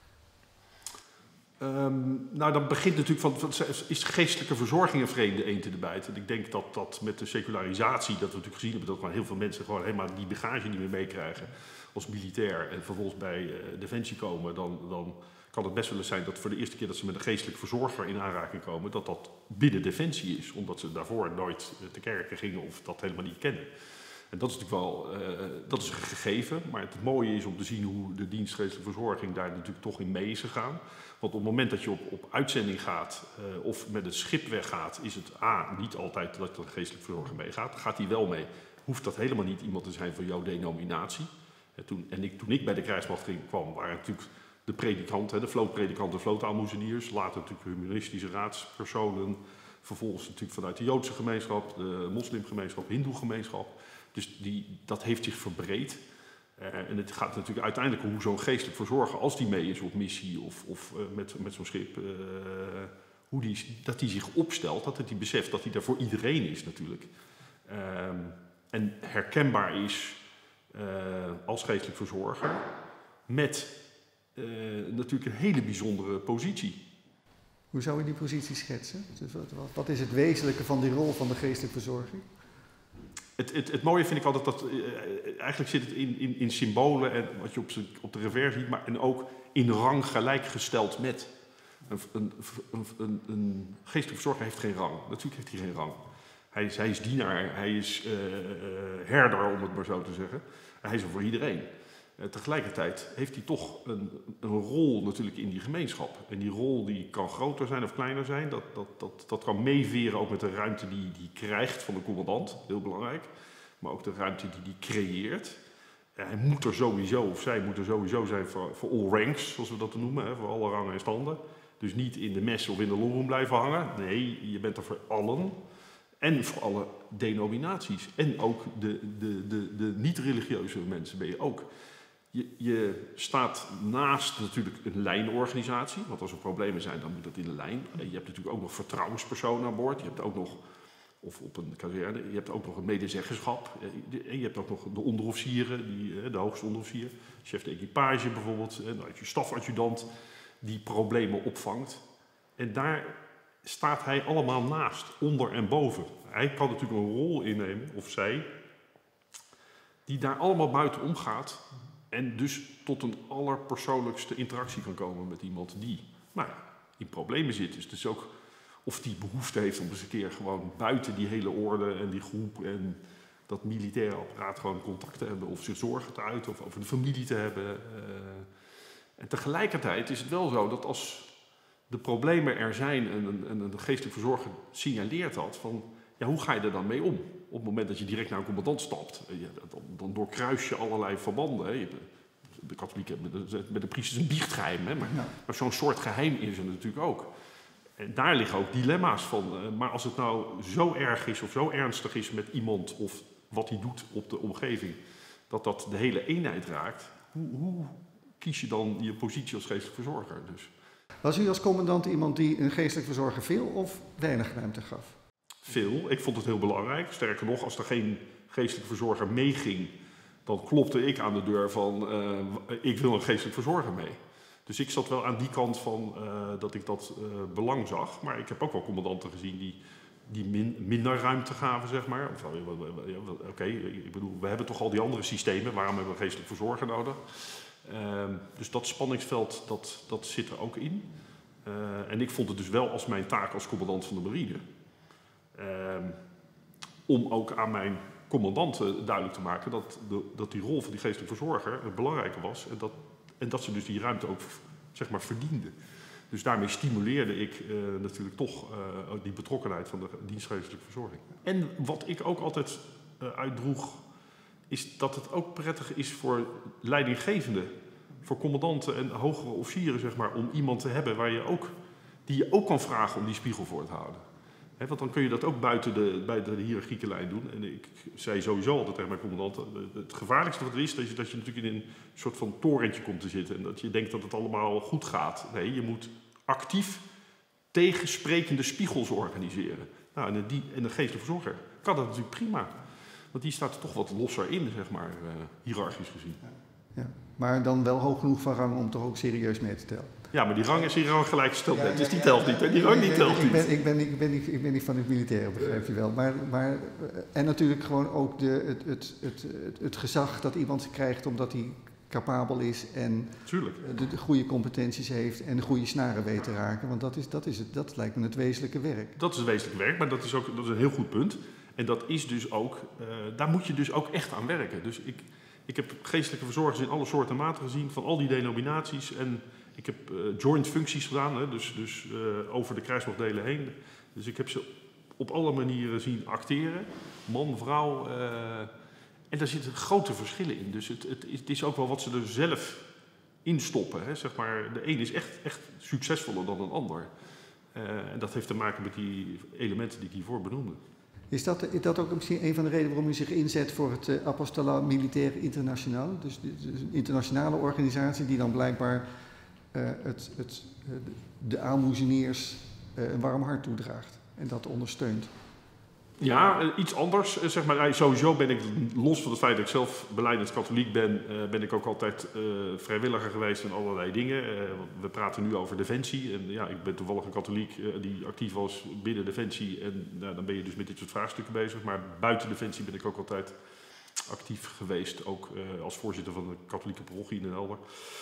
Um, nou, dan begint natuurlijk van, van, is geestelijke verzorging een vreemde eend in de bijt? En ik denk dat dat met de secularisatie, dat we natuurlijk gezien hebben, dat gewoon heel veel mensen gewoon helemaal die bagage niet meer meekrijgen als militair en vervolgens bij uh, Defensie komen, dan, dan kan het best wel eens zijn dat voor de eerste keer dat ze met een geestelijk verzorger in aanraking komen, dat dat binnen Defensie is, omdat ze daarvoor nooit te kerken gingen of dat helemaal niet kennen. En dat is natuurlijk wel, uh, dat is een gegeven, maar het mooie is om te zien hoe de dienst geestelijke verzorging daar natuurlijk toch in mee is gegaan. Want op het moment dat je op, op uitzending gaat uh, of met het schip weggaat, is het A, niet altijd dat er een geestelijke verzorger meegaat. Gaat hij wel mee, hoeft dat helemaal niet iemand te zijn van jouw denominatie. En, toen, en ik, toen ik bij de krijgsmacht ging, kwam, waren natuurlijk de predikanten, de vlootpredikanten, vlootaalmoezeniers, later natuurlijk humanistische raadspersonen, vervolgens natuurlijk vanuit de Joodse gemeenschap, de moslimgemeenschap, hindoegemeenschap. Dus die, dat heeft zich verbreed. Uh, en het gaat natuurlijk uiteindelijk om hoe zo'n geestelijk verzorger, als die mee is op missie of, of uh, met, met zo'n schip, uh, hoe die, dat die zich opstelt, dat hij beseft dat hij daar voor iedereen is natuurlijk. Um, en herkenbaar is uh, als geestelijk verzorger met uh, natuurlijk een hele bijzondere positie. Hoe zou je die positie schetsen? Dus wat, wat is het wezenlijke van die rol van de geestelijke verzorging? Het, het, het mooie vind ik altijd dat, uh, eigenlijk zit het in, in, in symbolen en wat je op, z'n, op de revers ziet, maar en ook in rang gelijkgesteld met. Een, een, een, een geestelijke verzorger heeft geen rang. Natuurlijk heeft hij geen rang. Hij is, hij is dienaar, hij is uh, uh, herder, om het maar zo te zeggen. Hij is er voor iedereen. Uh, tegelijkertijd heeft hij toch een, een rol natuurlijk in die gemeenschap. En die rol die kan groter zijn of kleiner zijn. Dat, dat, dat, dat kan meeveren ook met de ruimte die hij krijgt van de commandant. Heel belangrijk. Maar ook de ruimte die hij creëert. Uh, hij moet er sowieso, of zij moet er sowieso zijn voor, voor all ranks, zoals we dat noemen. Hè, voor alle rangen en standen. Dus niet in de mes of in de longroom blijven hangen. Nee, je bent er voor allen. En voor alle denominaties. En ook de, de, de, de niet-religieuze mensen ben je ook. Je, je staat naast natuurlijk een lijnorganisatie. Want als er problemen zijn, dan moet dat in de lijn. Je hebt natuurlijk ook nog vertrouwenspersonen aan boord. Je hebt ook nog, of op een kazerne, je hebt ook nog een medezeggenschap. En je hebt ook nog de onderofficieren, die, de hoogste onderofficier. Chef de equipage bijvoorbeeld. En dan heb je stafadjudant die problemen opvangt. En daar staat hij allemaal naast, onder en boven. Hij kan natuurlijk een rol innemen, of zij, die daar allemaal buiten omgaat. En dus tot een allerpersoonlijkste interactie kan komen met iemand die nou ja, in problemen zit. Dus, dus ook of die behoefte heeft om eens een keer gewoon buiten die hele orde en die groep en dat militaire apparaat gewoon contact te hebben. Of zich zorgen te uiten of over de familie te hebben. Uh, en tegelijkertijd is het wel zo dat als de problemen er zijn en een, en een geestelijk verzorger signaleert dat, van ja, hoe ga je er dan mee om? Op het moment dat je direct naar een commandant stapt, ja, dan, dan doorkruis je allerlei verbanden. Hè. Je, de katholieken hebben met de, met de priesters een biechtgeheim, hè. Maar, ja. maar zo'n soort geheim is er natuurlijk ook. En daar liggen ook dilemma's van. Maar als het nou zo erg is of zo ernstig is met iemand of wat hij doet op de omgeving, dat dat de hele eenheid raakt, hoe, hoe kies je dan je positie als geestelijk verzorger? Dus. Was u als commandant iemand die een geestelijk verzorger veel of weinig ruimte gaf? Veel. Ik vond het heel belangrijk. Sterker nog, als er geen geestelijk verzorger meeging, dan klopte ik aan de deur van uh, ik wil een geestelijk verzorger mee. Dus ik zat wel aan die kant van uh, dat ik dat uh, belang zag. Maar ik heb ook wel commandanten gezien die, die min, minder ruimte gaven, zeg maar. Oké, okay, ik bedoel, we hebben toch al die andere systemen. Waarom hebben we een geestelijk verzorger nodig? Uh, dus dat spanningsveld, dat, dat zit er ook in. Uh, en ik vond het dus wel als mijn taak als commandant van de marine. Uh, om ook aan mijn commandanten duidelijk te maken dat, de, dat die rol van die geestelijke verzorger het belangrijke was. En dat, en dat ze dus die ruimte ook, zeg maar, verdienden. Dus daarmee stimuleerde ik uh, natuurlijk toch uh, die betrokkenheid van de dienstgeestelijke verzorging. En wat ik ook altijd uh, uitdroeg, is dat het ook prettig is voor leidinggevenden, voor commandanten en hogere officieren, zeg maar, om iemand te hebben waar je ook, die je ook kan vragen om die spiegel voor te houden. He, want dan kun je dat ook buiten de, buiten de hiërarchieke lijn doen. En ik zei sowieso altijd tegen mijn commandanten, het gevaarlijkste wat er is, dat je, dat je natuurlijk in een soort van torentje komt te zitten en dat je denkt dat het allemaal goed gaat. Nee, je moet actief tegensprekende spiegels organiseren. Nou, en, die, en de geestelijke verzorger kan dat natuurlijk prima. Want die staat er toch wat losser in, zeg maar, uh, hiërarchisch gezien. Ja. Ja. Maar dan wel hoog genoeg van rang om toch ook serieus mee te tellen. Ja, maar die rang is hier al gelijk gesteld, ja, dus ja, die ja, telt ja, niet. Hè? Die rang die telt ik niet. Ben, ik, ben, ik, ben niet, ik ben niet van het militaire, begrijp je wel. Maar, maar, en natuurlijk gewoon ook de, het, het, het, het, het gezag dat iemand krijgt omdat hij capabel is en de, de goede competenties heeft en de goede snaren weet te raken. Want dat, is, dat, is het, dat lijkt me het wezenlijke werk. Dat is het wezenlijke werk, maar dat is ook dat is een heel goed punt. En dat is dus ook, uh, daar moet je dus ook echt aan werken. Dus ik, ik heb geestelijke verzorgers in alle soorten en maten gezien, van al die denominaties. En ik heb uh, joint functies gedaan, hè, dus, dus uh, over de krijgsmachtdelen heen. Dus ik heb ze op alle manieren zien acteren. Man, vrouw. Uh, en daar zitten grote verschillen in. Dus het, het, is, het is ook wel wat ze er zelf in stoppen. Hè, zeg maar. De een is echt, echt succesvoller dan een ander. Uh, en dat heeft te maken met die elementen die ik hiervoor benoemde. Is dat, is dat ook misschien een van de redenen waarom u zich inzet voor het uh, Apostola Militaire Internationaal? Dus, dus een internationale organisatie die dan blijkbaar uh, het, het, uh, de aalmoezeniers uh, een warm hart toedraagt en dat ondersteunt. Ja, iets anders. Zeg maar, sowieso ben ik, los van het feit dat ik zelf belijdend katholiek ben, uh, ben ik ook altijd uh, vrijwilliger geweest in allerlei dingen. Uh, we praten nu over Defensie. En ja, ik ben toevallig een katholiek uh, die actief was binnen Defensie. En uh, dan ben je dus met dit soort vraagstukken bezig. Maar buiten Defensie ben ik ook altijd actief geweest. Ook uh, als voorzitter van de katholieke parochie in Den Helder.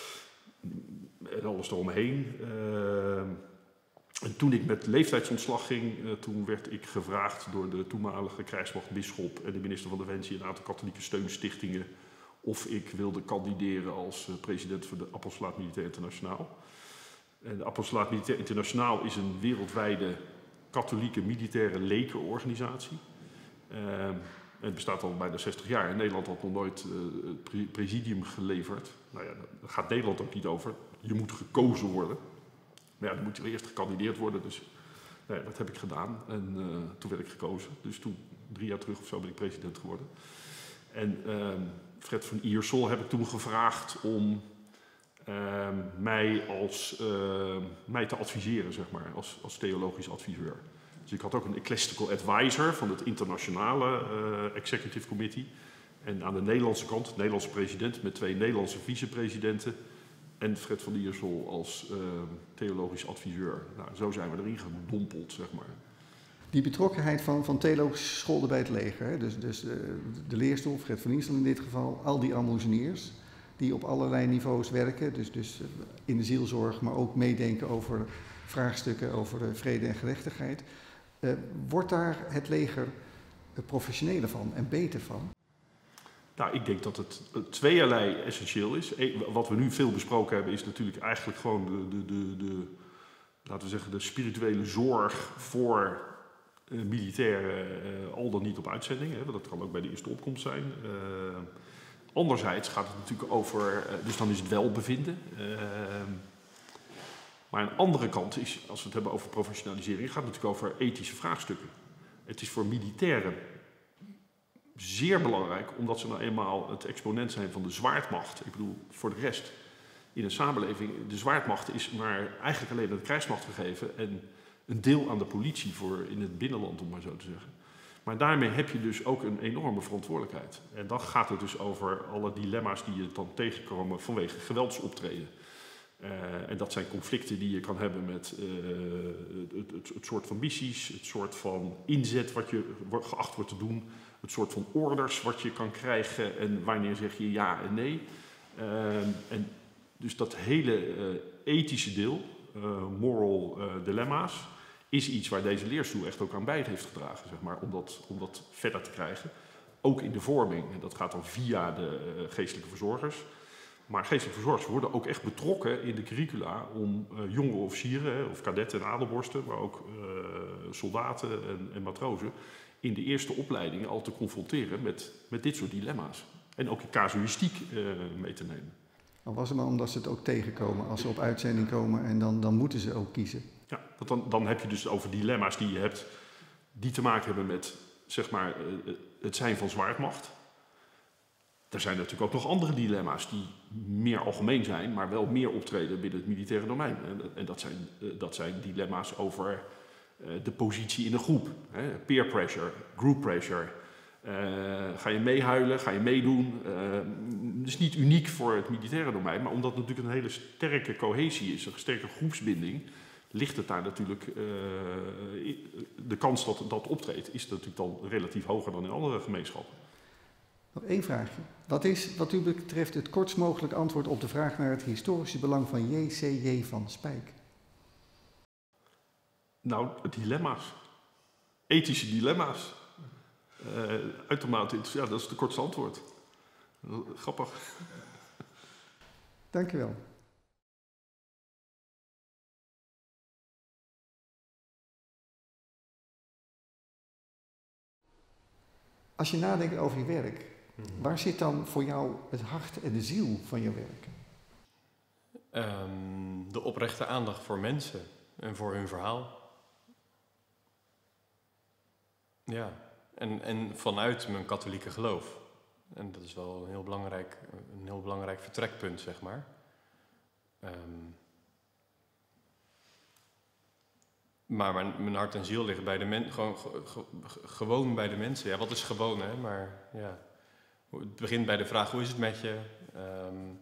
En alles eromheen. Uh, En toen ik met leeftijdsontslag ging, uh, toen werd ik gevraagd door de toenmalige krijgsmachtbisschop en de minister van Defensie en een aantal katholieke steunstichtingen of ik wilde kandideren als uh, president van de Apostolaat Militair Internationaal. En de Apostolaat Militair Internationaal is een wereldwijde katholieke militaire lekenorganisatie. Uh, het bestaat al bijna zestig jaar. En Nederland had nog nooit uh, het pre- presidium geleverd. Nou ja, daar gaat Nederland ook niet over. Je moet gekozen worden. Maar ja, dan moet je eerst gekandideerd worden, dus nou ja, dat heb ik gedaan. En uh, toen werd ik gekozen. Dus toen, drie jaar terug of zo, ben ik president geworden. En uh, Fred van Iersel heb ik toen gevraagd om uh, mij, als, uh, mij te adviseren, zeg maar, als, als theologisch adviseur. Dus ik had ook een ecclesiastical advisor van het internationale uh, executive committee. En aan de Nederlandse kant, de Nederlandse president met twee Nederlandse vicepresidenten. En Fred van Iersel als uh, theologisch adviseur. Nou, zo zijn we erin gedompeld, zeg maar. Die betrokkenheid van, van theologische scholen bij het leger, hè? dus, dus uh, de leerstoel, Fred van Iersel in dit geval, al die aalmoezeniers die op allerlei niveaus werken, dus, dus in de zielzorg, maar ook meedenken over vraagstukken over uh, vrede en gerechtigheid. Uh, wordt daar het leger uh, professioneler van en beter van? Nou, ik denk dat het tweeërlei essentieel is. Wat we nu veel besproken hebben is natuurlijk eigenlijk gewoon de, de, de, de laten we zeggen, de spirituele zorg voor uh, militairen, uh, al dan niet op uitzending. Hè, dat kan ook bij de eerste opkomst zijn. Uh, anderzijds gaat het natuurlijk over, uh, dus dan is het welbevinden. Uh, maar een andere kant is, als we het hebben over professionalisering, gaat het natuurlijk over ethische vraagstukken. Het is voor militairen zeer belangrijk, omdat ze nou eenmaal het exponent zijn van de zwaardmacht. Ik bedoel, voor de rest in een samenleving, de zwaardmacht is maar eigenlijk alleen aan de krijgsmacht gegeven en een deel aan de politie voor in het binnenland, om maar zo te zeggen. Maar daarmee heb je dus ook een enorme verantwoordelijkheid. En dan gaat het dus over alle dilemma's die je dan tegenkomen vanwege geweldsoptreden. Uh, en dat zijn conflicten die je kan hebben met uh, het, het, het soort van missies, het soort van inzet wat je geacht wordt te doen, het soort van orders wat je kan krijgen en wanneer zeg je ja en nee. Uh, en dus dat hele uh, ethische deel, uh, moral uh, dilemma's, is iets waar deze leerstoel echt ook aan bij heeft gedragen, zeg maar, om dat, om dat verder te krijgen. Ook in de vorming, en dat gaat dan via de uh, geestelijke verzorgers. Maar geestelijke verzorgers worden ook echt betrokken in de curricula om uh, jonge officieren, of kadetten en adelborsten, maar ook uh, soldaten en, en matrozen, in de eerste opleidingen al te confronteren met, met dit soort dilemma's. En ook in casuïstiek uh, mee te nemen. Al was het maar omdat ze het ook tegenkomen als ze op uitzending komen en dan, dan moeten ze ook kiezen. Ja, want dan, dan heb je dus over dilemma's die je hebt, die te maken hebben met, zeg maar, uh, het zijn van zwaardmacht. Er zijn natuurlijk ook nog andere dilemma's die meer algemeen zijn, maar wel meer optreden binnen het militaire domein. En dat zijn, dat zijn dilemma's over de positie in een groep. Peer pressure, group pressure, Uh, ga je meehuilen, ga je meedoen. Uh, dat is niet uniek voor het militaire domein, maar omdat het natuurlijk een hele sterke cohesie is, een sterke groepsbinding, ligt het daar natuurlijk, uh, de kans dat dat optreedt, is natuurlijk dan relatief hoger dan in andere gemeenschappen. Nog één vraagje. Wat is wat u betreft het kortst mogelijk antwoord op de vraag naar het historische belang van J C J van Spijk? Nou, dilemma's. Ethische dilemma's. Uh, uitermate, ja, dat is het kortste antwoord. Grappig. Dank u wel. Als je nadenkt over je werk, waar zit dan voor jou het hart en de ziel van je werk? Um, de oprechte aandacht voor mensen en voor hun verhaal. Ja, en, en vanuit mijn katholieke geloof. En dat is wel een heel belangrijk, een heel belangrijk vertrekpunt, zeg maar. Um, maar mijn, mijn hart en ziel liggen bij de mensen, gewoon, ge, ge, gewoon bij de mensen. Ja, wat is gewoon, hè? Maar ja, het begint bij de vraag, hoe is het met je? Um,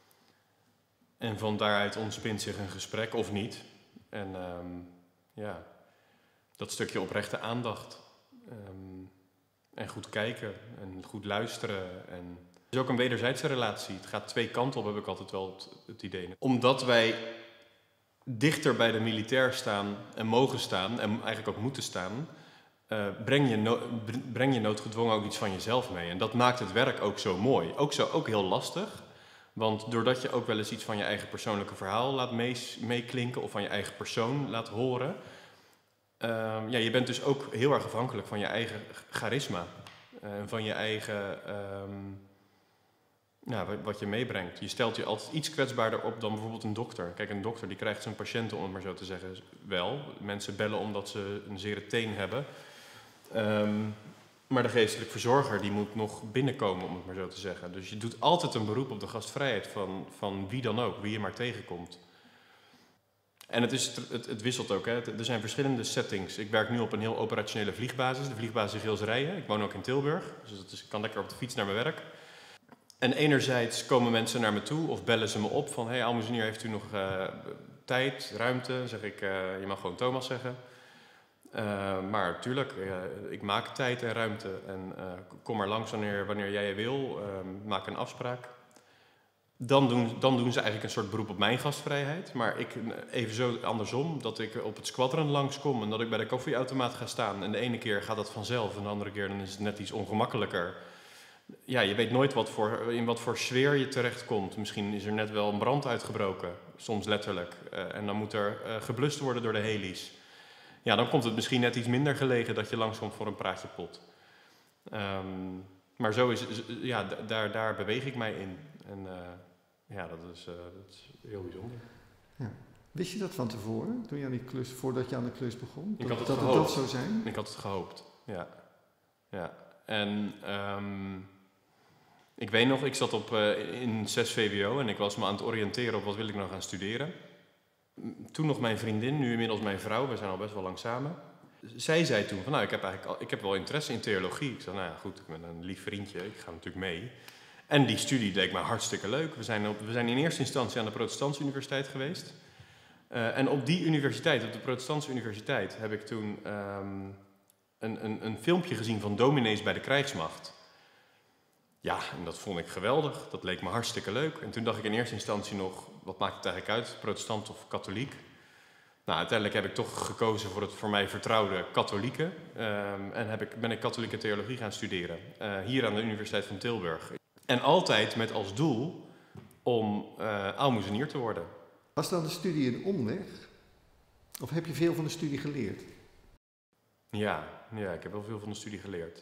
en van daaruit ontspint zich een gesprek, of niet. En um, ja, dat stukje oprechte aandacht. Um, en goed kijken en goed luisteren. En het is ook een wederzijdse relatie. Het gaat twee kanten op, heb ik altijd wel het, het idee. Omdat wij dichter bij de militair staan en mogen staan, en eigenlijk ook moeten staan, uh, breng, je no- breng je noodgedwongen ook iets van jezelf mee. En dat maakt het werk ook zo mooi. Ook, zo, ook heel lastig. Want doordat je ook wel eens iets van je eigen persoonlijke verhaal laat meeklinken, of van je eigen persoon laat horen, Uh, ja, je bent dus ook heel erg afhankelijk van je eigen charisma. En uh, van je eigen, um, ja, wat je meebrengt. Je stelt je altijd iets kwetsbaarder op dan bijvoorbeeld een dokter. Kijk, een dokter die krijgt zijn patiënten, om het maar zo te zeggen, wel. Mensen bellen omdat ze een zere teen hebben. Um, maar de geestelijk verzorger die moet nog binnenkomen, om het maar zo te zeggen. Dus je doet altijd een beroep op de gastvrijheid van, van wie dan ook, wie je maar tegenkomt. En het, is, het, het wisselt ook, hè. Er zijn verschillende settings. Ik werk nu op een heel operationele vliegbasis, de vliegbasis Geelsrijen. Ik woon ook in Tilburg, dus dat is, ik kan lekker op de fiets naar mijn werk. En enerzijds komen mensen naar me toe of bellen ze me op van, hey, aalmoezenier, heeft u nog uh, tijd, ruimte? Dan zeg ik, uh, je mag gewoon Thomas zeggen. Uh, maar tuurlijk, uh, ik maak tijd en ruimte en uh, kom maar langs wanneer, wanneer jij wil, uh, maak een afspraak. Dan doen, dan doen ze eigenlijk een soort beroep op mijn gastvrijheid. Maar ik evenzo andersom, dat ik op het squadron langskom en dat ik bij de koffieautomaat ga staan. En de ene keer gaat dat vanzelf en de andere keer dan is het net iets ongemakkelijker. Ja, je weet nooit wat voor, in wat voor sfeer je terechtkomt. Misschien is er net wel een brand uitgebroken, soms letterlijk. Uh, en dan moet er uh, geblust worden door de heli's. Ja, dan komt het misschien net iets minder gelegen dat je langskomt voor een praatje pot. Um, maar zo is, ja, d- daar, daar beweeg ik mij in. En uh, ja, dat is, uh, dat is heel bijzonder. Ja. Wist je dat van tevoren, toen je aan die klus, voordat je aan de klus begon? Ik had het dat gehoopt. het dat zou zijn? Ik had het gehoopt, ja. ja. En um, ik weet nog, ik zat op, uh, in zes V W O en ik was me aan het oriënteren op wat wil ik nou gaan studeren. Toen nog mijn vriendin, nu inmiddels mijn vrouw, we zijn al best wel lang samen. Zij zei toen van, nou, ik heb eigenlijk al, ik heb wel interesse in theologie. Ik zei, nou ja, goed, ik ben een lief vriendje, ik ga natuurlijk mee. En die studie leek me hartstikke leuk. We zijn, op, we zijn in eerste instantie aan de Protestantse Universiteit geweest. Uh, en op die universiteit, op de Protestantse Universiteit, heb ik toen um, een, een, een filmpje gezien van dominees bij de krijgsmacht. Ja, en dat vond ik geweldig. Dat leek me hartstikke leuk. En toen dacht ik in eerste instantie nog, wat maakt het eigenlijk uit, protestant of katholiek? Nou, uiteindelijk heb ik toch gekozen voor het voor mij vertrouwde katholieke. Um, en heb ik, ben ik katholieke theologie gaan studeren. Uh, hier aan de Universiteit van Tilburg. En altijd met als doel om uh, aalmoezenier te worden. Was dan de studie een omweg? Of heb je veel van de studie geleerd? Ja, ja, ik heb wel veel van de studie geleerd.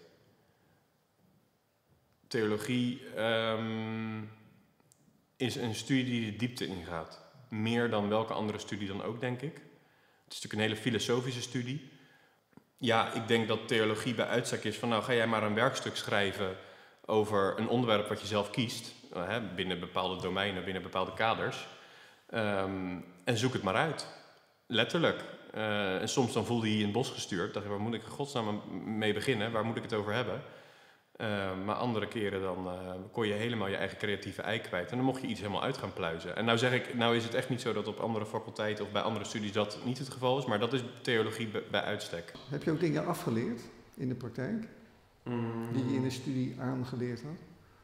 Theologie um, is een studie die de diepte ingaat. Meer dan welke andere studie dan ook, denk ik. Het is natuurlijk een hele filosofische studie. Ja, ik denk dat theologie bij uitstek is van, nou, ga jij maar een werkstuk schrijven over een onderwerp wat je zelf kiest, uh, hè, binnen bepaalde domeinen, binnen bepaalde kaders. Um, en zoek het maar uit. Letterlijk. Uh, en soms dan voelde je je in het bos gestuurd. Dacht je, waar moet ik in godsnaam mee beginnen? Waar moet ik het over hebben? Uh, maar andere keren dan uh, kon je helemaal je eigen creatieve ei kwijt. En dan mocht je iets helemaal uit gaan pluizen. En nou zeg ik, nou is het echt niet zo dat op andere faculteiten of bij andere studies dat niet het geval is. Maar dat is theologie bij, bij uitstek. Heb je ook dingen afgeleerd in de praktijk? Mm. Die je in de studie aangeleerd had?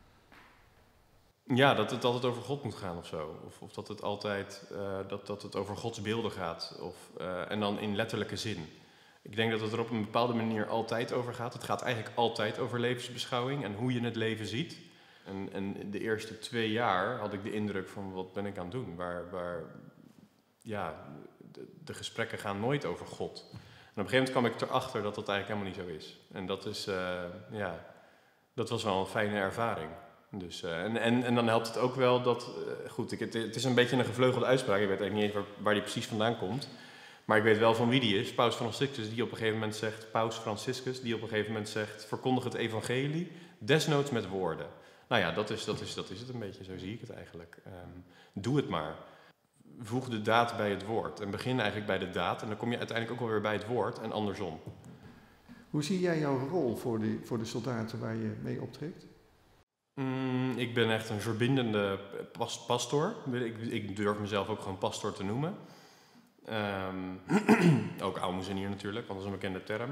Ja, dat het altijd over God moet gaan of zo. Of, of dat het altijd uh, dat, dat het over Gods beelden gaat. Of, uh, en dan in letterlijke zin. Ik denk dat het er op een bepaalde manier altijd over gaat. Het gaat eigenlijk altijd over levensbeschouwing en hoe je het leven ziet. En, en de eerste twee jaar had ik de indruk van, wat ben ik aan het doen? Waar, waar, ja, de, de gesprekken gaan nooit over God. En op een gegeven moment kwam ik erachter dat dat eigenlijk helemaal niet zo is. En dat is, uh, ja, dat was wel een fijne ervaring. Dus, uh, en, en, en dan helpt het ook wel dat, uh, goed, ik, het, het is een beetje een gevleugelde uitspraak. Ik weet eigenlijk niet eens waar, waar die precies vandaan komt. Maar ik weet wel van wie die is, Paus Franciscus, die op een gegeven moment zegt, Paus Franciscus, die op een gegeven moment zegt, verkondig het evangelie, desnoods met woorden. Nou ja, dat is, dat is, dat is het een beetje, zo zie ik het eigenlijk. Um, doe het maar. Voeg de daad bij het woord en begin eigenlijk bij de daad en dan kom je uiteindelijk ook wel weer bij het woord en andersom. Hoe zie jij jouw rol voor de, voor de soldaten waar je mee optrekt? Mm, ik ben echt een verbindende pas, pastoor. Ik, ik durf mezelf ook gewoon pastoor te noemen. Um, ook aalmoezenier natuurlijk, want dat is een bekende term.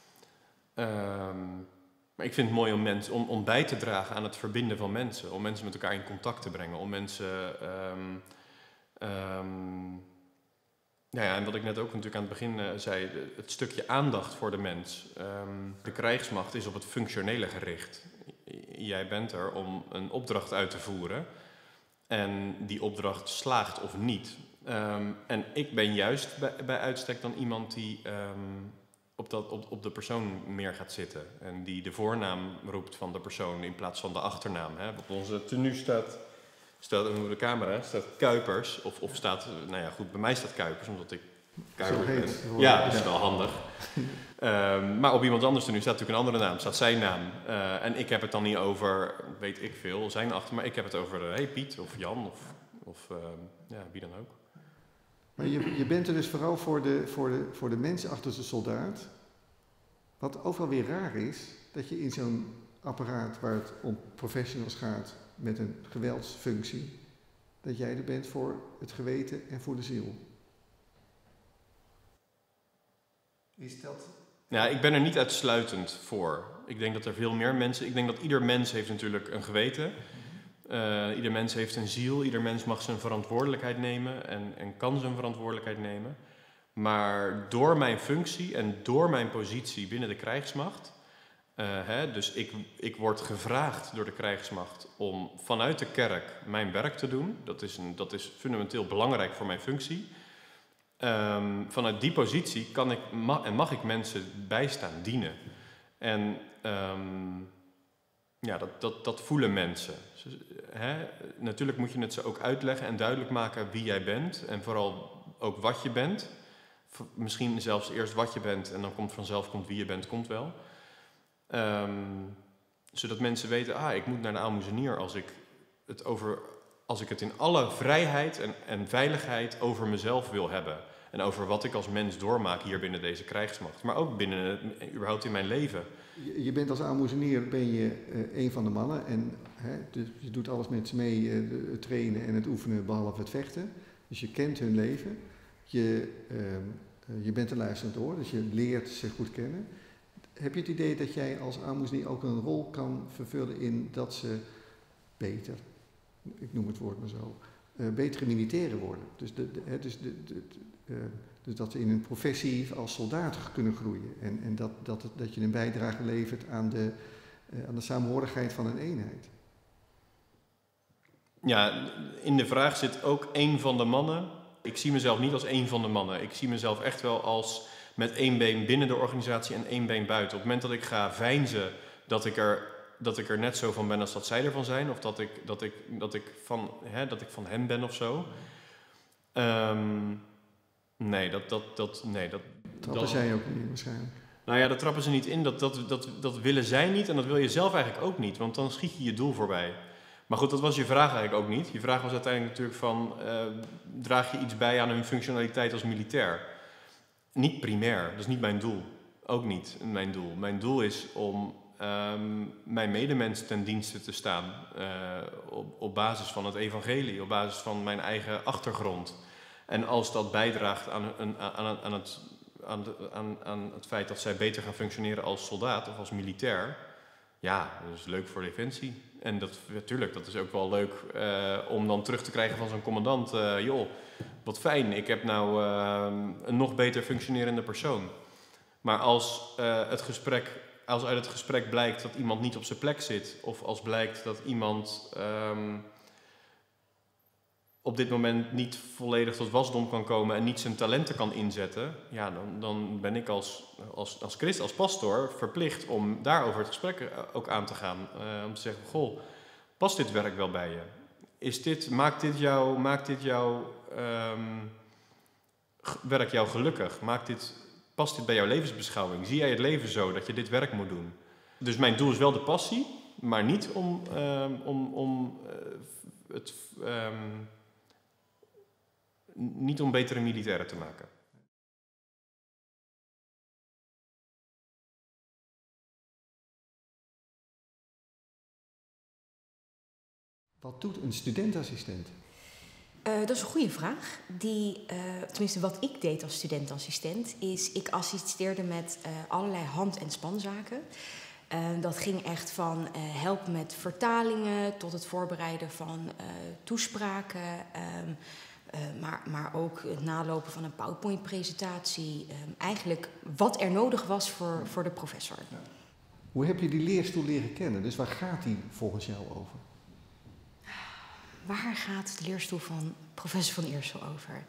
Um, maar ik vind het mooi om, mens, om, om bij te dragen aan het verbinden van mensen. Om mensen met elkaar in contact te brengen. Om mensen... Um, um, nou ja, en wat ik net ook natuurlijk aan het begin uh, zei, het stukje aandacht voor de mens. Um, de krijgsmacht is op het functionele gericht. Jij bent er om een opdracht uit te voeren. En die opdracht slaagt of niet. Um, en ik ben juist bij, bij uitstek dan iemand die um, op, dat, op, op de persoon meer gaat zitten. En die de voornaam roept van de persoon in plaats van de achternaam. Hè. Op onze tenue staat, staat de camera, staat Kuipers. Of, of staat, nou ja goed, bij mij staat Kuipers, omdat ik Kuipers ben. Ja, dat is wel handig. Um, maar op iemand anders tenue staat natuurlijk een andere naam, staat zijn naam. Uh, en ik heb het dan niet over, weet ik veel, zijn achter, maar ik heb het over, hé hey Piet of Jan of, of uh, ja, wie dan ook. Maar je, je bent er dus vooral voor de, voor, de, voor de mensen achter de soldaat. Wat ook wel weer raar is, dat je in zo'n apparaat waar het om professionals gaat met een geweldsfunctie, dat jij er bent voor het geweten en voor de ziel. Is dat... Ja, ik ben er niet uitsluitend voor. Ik denk dat er veel meer mensen... Ik denk dat ieder mens heeft natuurlijk een geweten. Uh, ieder mens heeft een ziel. Ieder mens mag zijn verantwoordelijkheid nemen en, en kan zijn verantwoordelijkheid nemen. Maar door mijn functie en door mijn positie binnen de krijgsmacht... Uh, hè, dus ik, ik word gevraagd door de krijgsmacht om vanuit de kerk mijn werk te doen. Dat is, een, dat is fundamenteel belangrijk voor mijn functie. Um, vanuit die positie kan ik, mag, en mag ik mensen bijstaan, dienen. En um, ja, dat, dat, dat voelen mensen. Dus, hè, natuurlijk moet je het ze ook uitleggen en duidelijk maken wie jij bent. En vooral ook wat je bent. Misschien zelfs eerst wat je bent en dan komt vanzelf komt wie je bent, komt wel. Um, zodat mensen weten, ah, ik moet naar de aalmoezenier als ik het over... Als ik het in alle vrijheid en, en veiligheid over mezelf wil hebben. En over wat ik als mens doormaak hier binnen deze krijgsmacht. Maar ook binnen, überhaupt in mijn leven. Je, je bent als aalmoezenier ben je uh, een van de mannen. En hè, dus je doet alles met ze mee, uh, het trainen en het oefenen behalve het vechten. Dus je kent hun leven. Je, uh, uh, je bent een luisterend oor, dus je leert ze goed kennen. Heb je het idee dat jij als aalmoezenier ook een rol kan vervullen in dat ze beter... ik noem het woord maar zo, uh, betere militairen worden. Dus, de, de, he, dus, de, de, de, uh, dus dat ze in hun professie als soldaat kunnen groeien. En, en dat, dat, het, dat je een bijdrage levert aan de, uh, aan de samenhorigheid van een eenheid. Ja, in de vraag zit ook één van de mannen. Ik zie mezelf niet als één van de mannen. Ik zie mezelf echt wel als met één been binnen de organisatie en één been buiten. Op het moment dat ik ga veinzen dat ik er... dat ik er net zo van ben als dat zij ervan zijn. Of dat ik, dat ik, dat ik, van, hè, dat ik van hen ben of zo. Um, nee, dat... dat, dat, nee, dat trappen dat, zij ook niet waarschijnlijk? Nou ja, dat trappen ze niet in. Dat, dat, dat, dat willen zij niet en dat wil je zelf eigenlijk ook niet. Want dan schiet je je doel voorbij. Maar goed, dat was je vraag eigenlijk ook niet. Je vraag was uiteindelijk natuurlijk van... Uh, draag je iets bij aan hun functionaliteit als militair? Niet primair, dat is niet mijn doel. Ook niet mijn doel. Mijn doel is om... um, mijn medemens ten dienste te staan. Uh, op, op basis van het evangelie, op basis van mijn eigen achtergrond. En als dat bijdraagt aan, een, aan, aan, het, aan, de, aan, aan het feit dat zij beter gaan functioneren als soldaat of als militair. Ja, dat is leuk voor Defensie. En dat, natuurlijk, dat is ook wel leuk uh, om dan terug te krijgen van zo'n commandant. Uh, joh, wat fijn, ik heb nou uh, een nog beter functionerende persoon. Maar als, uh, het gesprek, als uit het gesprek blijkt dat iemand niet op zijn plek zit, of als blijkt dat iemand um, op dit moment niet volledig tot wasdom kan komen en niet zijn talenten kan inzetten, ja, dan, dan ben ik als, als, als christen, als pastor, verplicht om daarover het gesprek ook aan te gaan. Uh, om te zeggen, goh, past dit werk wel bij je? Is dit, maakt dit jou, maakt dit jou um, werk jou gelukkig? Maakt dit, past dit bij jouw levensbeschouwing? Zie jij het leven zo dat je dit werk moet doen? Dus mijn doel is wel de passie, maar niet om, um, om, om uh, het... Um, niet om betere militairen te maken. Wat doet een studentassistent? Uh, dat is een goede vraag. Die, uh, tenminste, wat ik deed als studentassistent is, ik assisteerde met uh, allerlei hand- en spanzaken. Uh, dat ging echt van uh, helpen met vertalingen tot het voorbereiden van uh, toespraken. Um, Uh, maar, maar ook het nalopen van een PowerPoint-presentatie. Uh, eigenlijk wat er nodig was voor, voor de professor. Ja. Hoe heb je die leerstoel leren kennen? Dus waar gaat die volgens jou over? Waar gaat de leerstoel van professor Van Eersel over?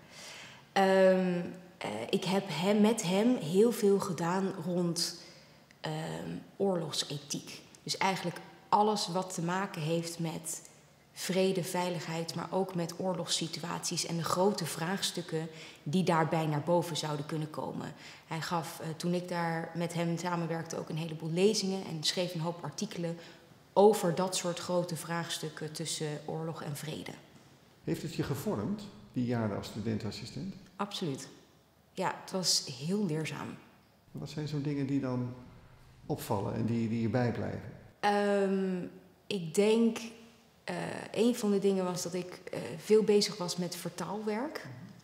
Um, uh, ik heb hem, met hem heel veel gedaan rond um, oorlogsethiek. Dus eigenlijk alles wat te maken heeft met vrede, veiligheid, maar ook met oorlogssituaties en de grote vraagstukken die daarbij naar boven zouden kunnen komen. Hij gaf, uh, toen ik daar met hem samenwerkte, ook een heleboel lezingen en schreef een hoop artikelen over dat soort grote vraagstukken tussen oorlog en vrede. Heeft het je gevormd, die jaren als studentassistent? Absoluut. Ja, het was heel leerzaam. Wat zijn zo'n dingen die dan opvallen en die, die je bijblijven? Um, ik denk... Uh, een van de dingen was dat ik uh, veel bezig was met vertaalwerk.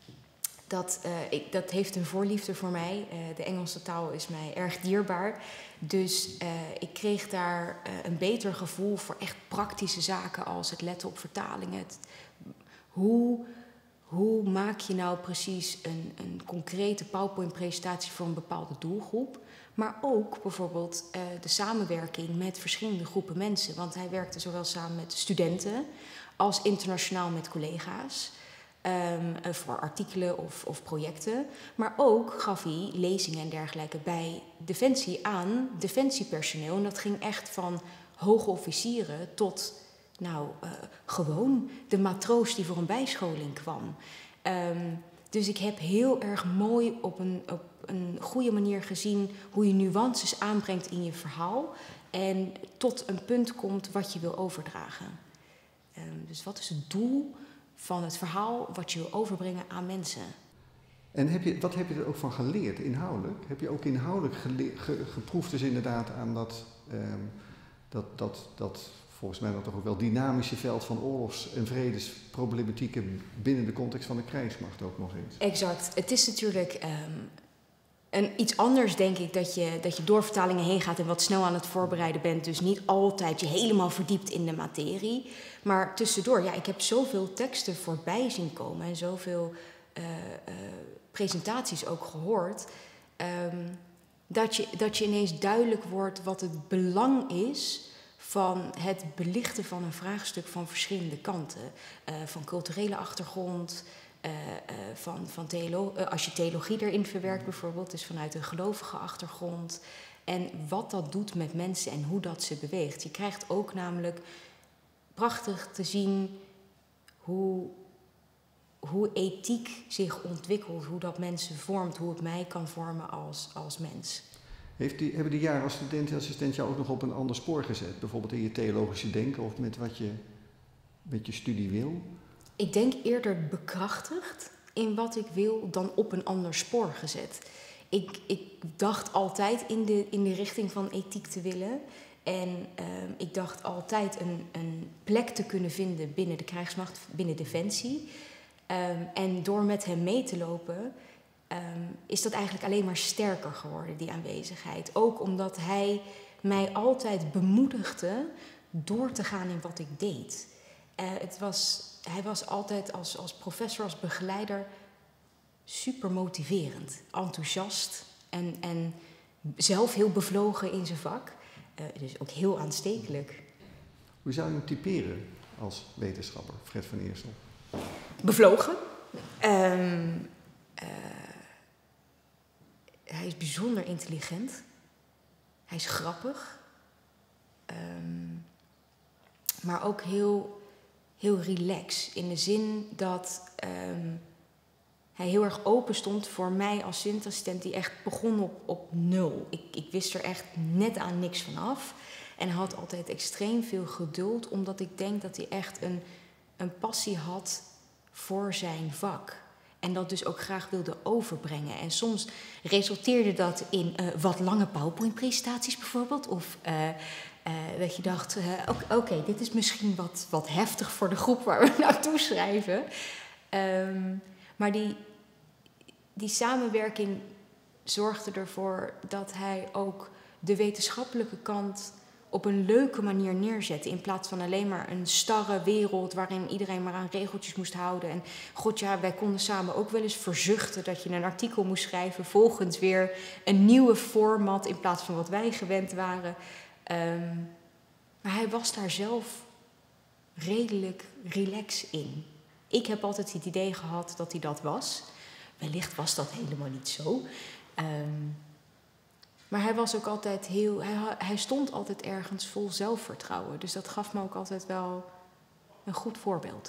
Dat, uh, ik, dat heeft een voorliefde voor mij. Uh, de Engelse taal is mij erg dierbaar. Dus uh, ik kreeg daar uh, een beter gevoel voor echt praktische zaken als het letten op vertalingen. Het, hoe, hoe maak je nou precies een, een concrete PowerPoint-presentatie voor een bepaalde doelgroep? Maar ook bijvoorbeeld uh, de samenwerking met verschillende groepen mensen. Want hij werkte zowel samen met studenten als internationaal met collega's. Um, uh, voor artikelen of, of projecten. Maar ook gaf hij lezingen en dergelijke bij Defensie aan defensiepersoneel. En dat ging echt van hoge officieren tot nou, uh, gewoon de matroos die voor een bijscholing kwam. Um, dus ik heb heel erg mooi op een... Op een goede manier gezien hoe je nuances aanbrengt in je verhaal en tot een punt komt wat je wil overdragen. Um, dus wat is het doel van het verhaal wat je wil overbrengen aan mensen? En heb je, wat heb je er ook van geleerd, inhoudelijk? Heb je ook inhoudelijk gele- ge- geproefd dus inderdaad aan dat, um, dat, dat, dat volgens mij dat toch ook wel dynamische veld van oorlogs- en vredesproblematieken binnen de context van de krijgsmacht ook nog eens? Exact. Het is natuurlijk... Um, En iets anders denk ik dat je, dat je door vertalingen heen gaat en wat snel aan het voorbereiden bent. Dus niet altijd je helemaal verdiept in de materie. Maar tussendoor, ja, ik heb zoveel teksten voorbij zien komen en zoveel uh, uh, presentaties ook gehoord. Um, dat, je, dat je ineens duidelijk wordt wat het belang is van het belichten van een vraagstuk van verschillende kanten. Uh, van culturele achtergrond... Uh, uh, van, van theolo- uh, als je theologie erin verwerkt bijvoorbeeld, dus vanuit een gelovige achtergrond. En wat dat doet met mensen en hoe dat ze beweegt. Je krijgt ook namelijk prachtig te zien hoe, hoe ethiek zich ontwikkelt, hoe dat mensen vormt, hoe het mij kan vormen als, als mens. Heeft die, hebben die jaren als studentassistent jou ook nog op een ander spoor gezet? Bijvoorbeeld in je theologische denken of met wat je met je studie wil? Ik denk eerder bekrachtigd in wat ik wil dan op een ander spoor gezet. Ik, ik dacht altijd in de, in de richting van ethiek te willen. En uh, ik dacht altijd een, een plek te kunnen vinden binnen de krijgsmacht, binnen Defensie. Um, en door met hem mee te lopen, um, is dat eigenlijk alleen maar sterker geworden, die aanwezigheid. Ook omdat hij mij altijd bemoedigde door te gaan in wat ik deed. Uh, het was, hij was altijd als, als professor, als begeleider super motiverend, enthousiast en, en zelf heel bevlogen in zijn vak. Uh, dus ook heel aanstekelijk. Hoe zou je hem typeren als wetenschapper, Fred van Iersel? Bevlogen. Um, uh, hij is bijzonder intelligent. Hij is grappig. Um, maar ook heel, heel relaxed. In de zin dat um, hij heel erg open stond voor mij als studentassistent die echt begon op, op nul. Ik, ik wist er echt net aan niks van af. En hij had altijd extreem veel geduld, omdat ik denk dat hij echt een, een passie had voor zijn vak. En dat dus ook graag wilde overbrengen. En soms resulteerde dat in uh, wat lange PowerPoint-presentaties bijvoorbeeld. Of uh, uh, dat je dacht, uh, oké, okay, dit is misschien wat, wat heftig voor de groep waar we naartoe schrijven. Um, maar die, die samenwerking zorgde ervoor dat hij ook de wetenschappelijke kant op een leuke manier neerzetten. In plaats van alleen maar een starre wereld waarin iedereen maar aan regeltjes moest houden. En god ja, wij konden samen ook wel eens verzuchten dat je een artikel moest schrijven volgens weer een nieuwe format in plaats van wat wij gewend waren. Um, maar hij was daar zelf redelijk relaxed in. Ik heb altijd het idee gehad dat hij dat was. Wellicht was dat helemaal niet zo. Um, Maar hij was ook altijd heel... Hij, hij stond altijd ergens vol zelfvertrouwen. Dus dat gaf me ook altijd wel een goed voorbeeld.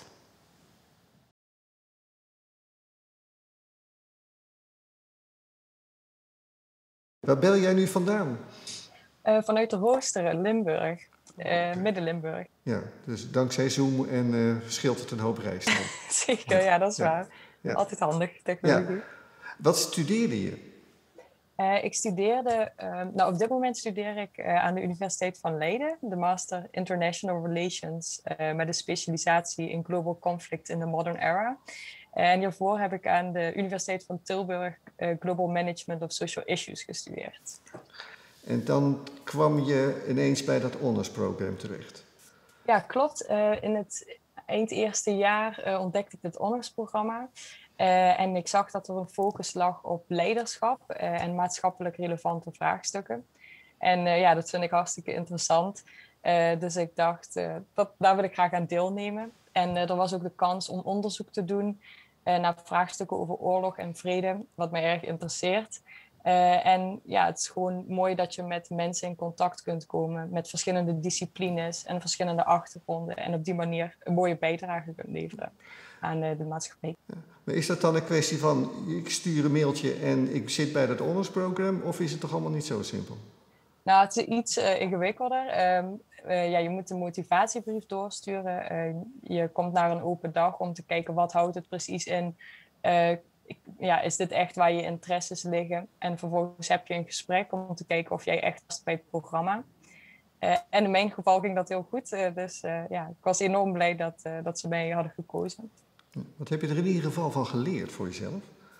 Waar bel jij nu vandaan? Uh, vanuit de Hoogsteren, Limburg. Uh, Midden-Limburg. Ja, dus dankzij Zoom en uh, scheelt het een hoop reis. Zeker, ja, dat is ja. waar. Ja. Altijd handig, technologie. Ja. Wat studeerde je? Uh, ik studeerde, uh, nou op dit moment studeer ik uh, aan de Universiteit van Leiden, de Master International Relations, uh, met een specialisatie in Global Conflict in the Modern Era. Uh, en hiervoor heb ik aan de Universiteit van Tilburg uh, Global Management of Social Issues gestudeerd. En dan kwam je ineens bij dat honors-programma terecht? Ja, klopt. Uh, in het eind eerste jaar uh, ontdekte ik het honors-programma. Uh, en ik zag dat er een focus lag op leiderschap uh, en maatschappelijk relevante vraagstukken. En uh, ja, dat vind ik hartstikke interessant. Uh, dus ik dacht, uh, dat, daar wil ik graag aan deelnemen. En uh, er was ook de kans om onderzoek te doen uh, naar vraagstukken over oorlog en vrede, wat mij erg interesseert. Uh, en ja, het is gewoon mooi dat je met mensen in contact kunt komen met verschillende disciplines en verschillende achtergronden. En op die manier een mooie bijdrage kunt leveren aan uh, de maatschappij. Ja. Maar is dat dan een kwestie van, ik stuur een mailtje en ik zit bij dat honors-programma, of is het toch allemaal niet zo simpel? Nou, het is iets uh, ingewikkelder. Um, uh, ja, je moet een motivatiebrief doorsturen. Uh, je komt naar een open dag om te kijken wat houdt het precies in. Uh, ik, ja, is dit echt waar je interesses liggen? En vervolgens heb je een gesprek om te kijken of jij echt past bij het programma. Uh, en in mijn geval ging dat heel goed. Uh, dus uh, ja, ik was enorm blij dat, uh, dat ze mij hadden gekozen. Wat heb je er in ieder geval van geleerd voor jezelf?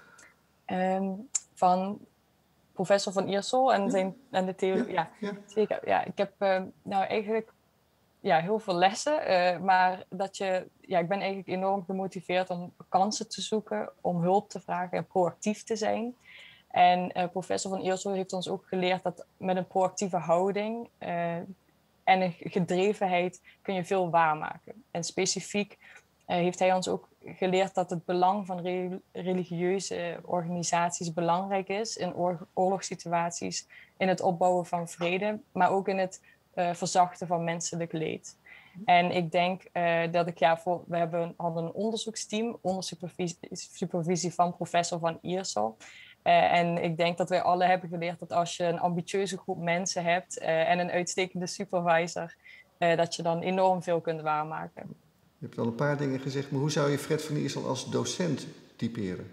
Um, van professor Van Iersel en, zijn, en de theorie. Ja, ja, ja. Zeker. Ja, ik heb uh, nou eigenlijk ja, heel veel lessen. Uh, maar dat je, ja, ik ben eigenlijk enorm gemotiveerd om kansen te zoeken, om hulp te vragen en proactief te zijn. En uh, professor Van Iersel heeft ons ook geleerd dat met een proactieve houding uh, en een gedrevenheid kun je veel waarmaken. En specifiek Uh, heeft hij ons ook geleerd dat het belang van re- religieuze organisaties belangrijk is in oor- oorlogssituaties, in het opbouwen van vrede, maar ook in het uh, verzachten van menselijk leed. En ik denk uh, dat ik, ja, voor, we hebben, hadden een onderzoeksteam onder supervisie, supervisie van professor Van Iersel. Uh, en ik denk dat wij alle hebben geleerd dat als je een ambitieuze groep mensen hebt uh, en een uitstekende supervisor, uh, dat je dan enorm veel kunt waarmaken. Je hebt al een paar dingen gezegd, maar hoe zou je Fred van Iersel als docent typeren?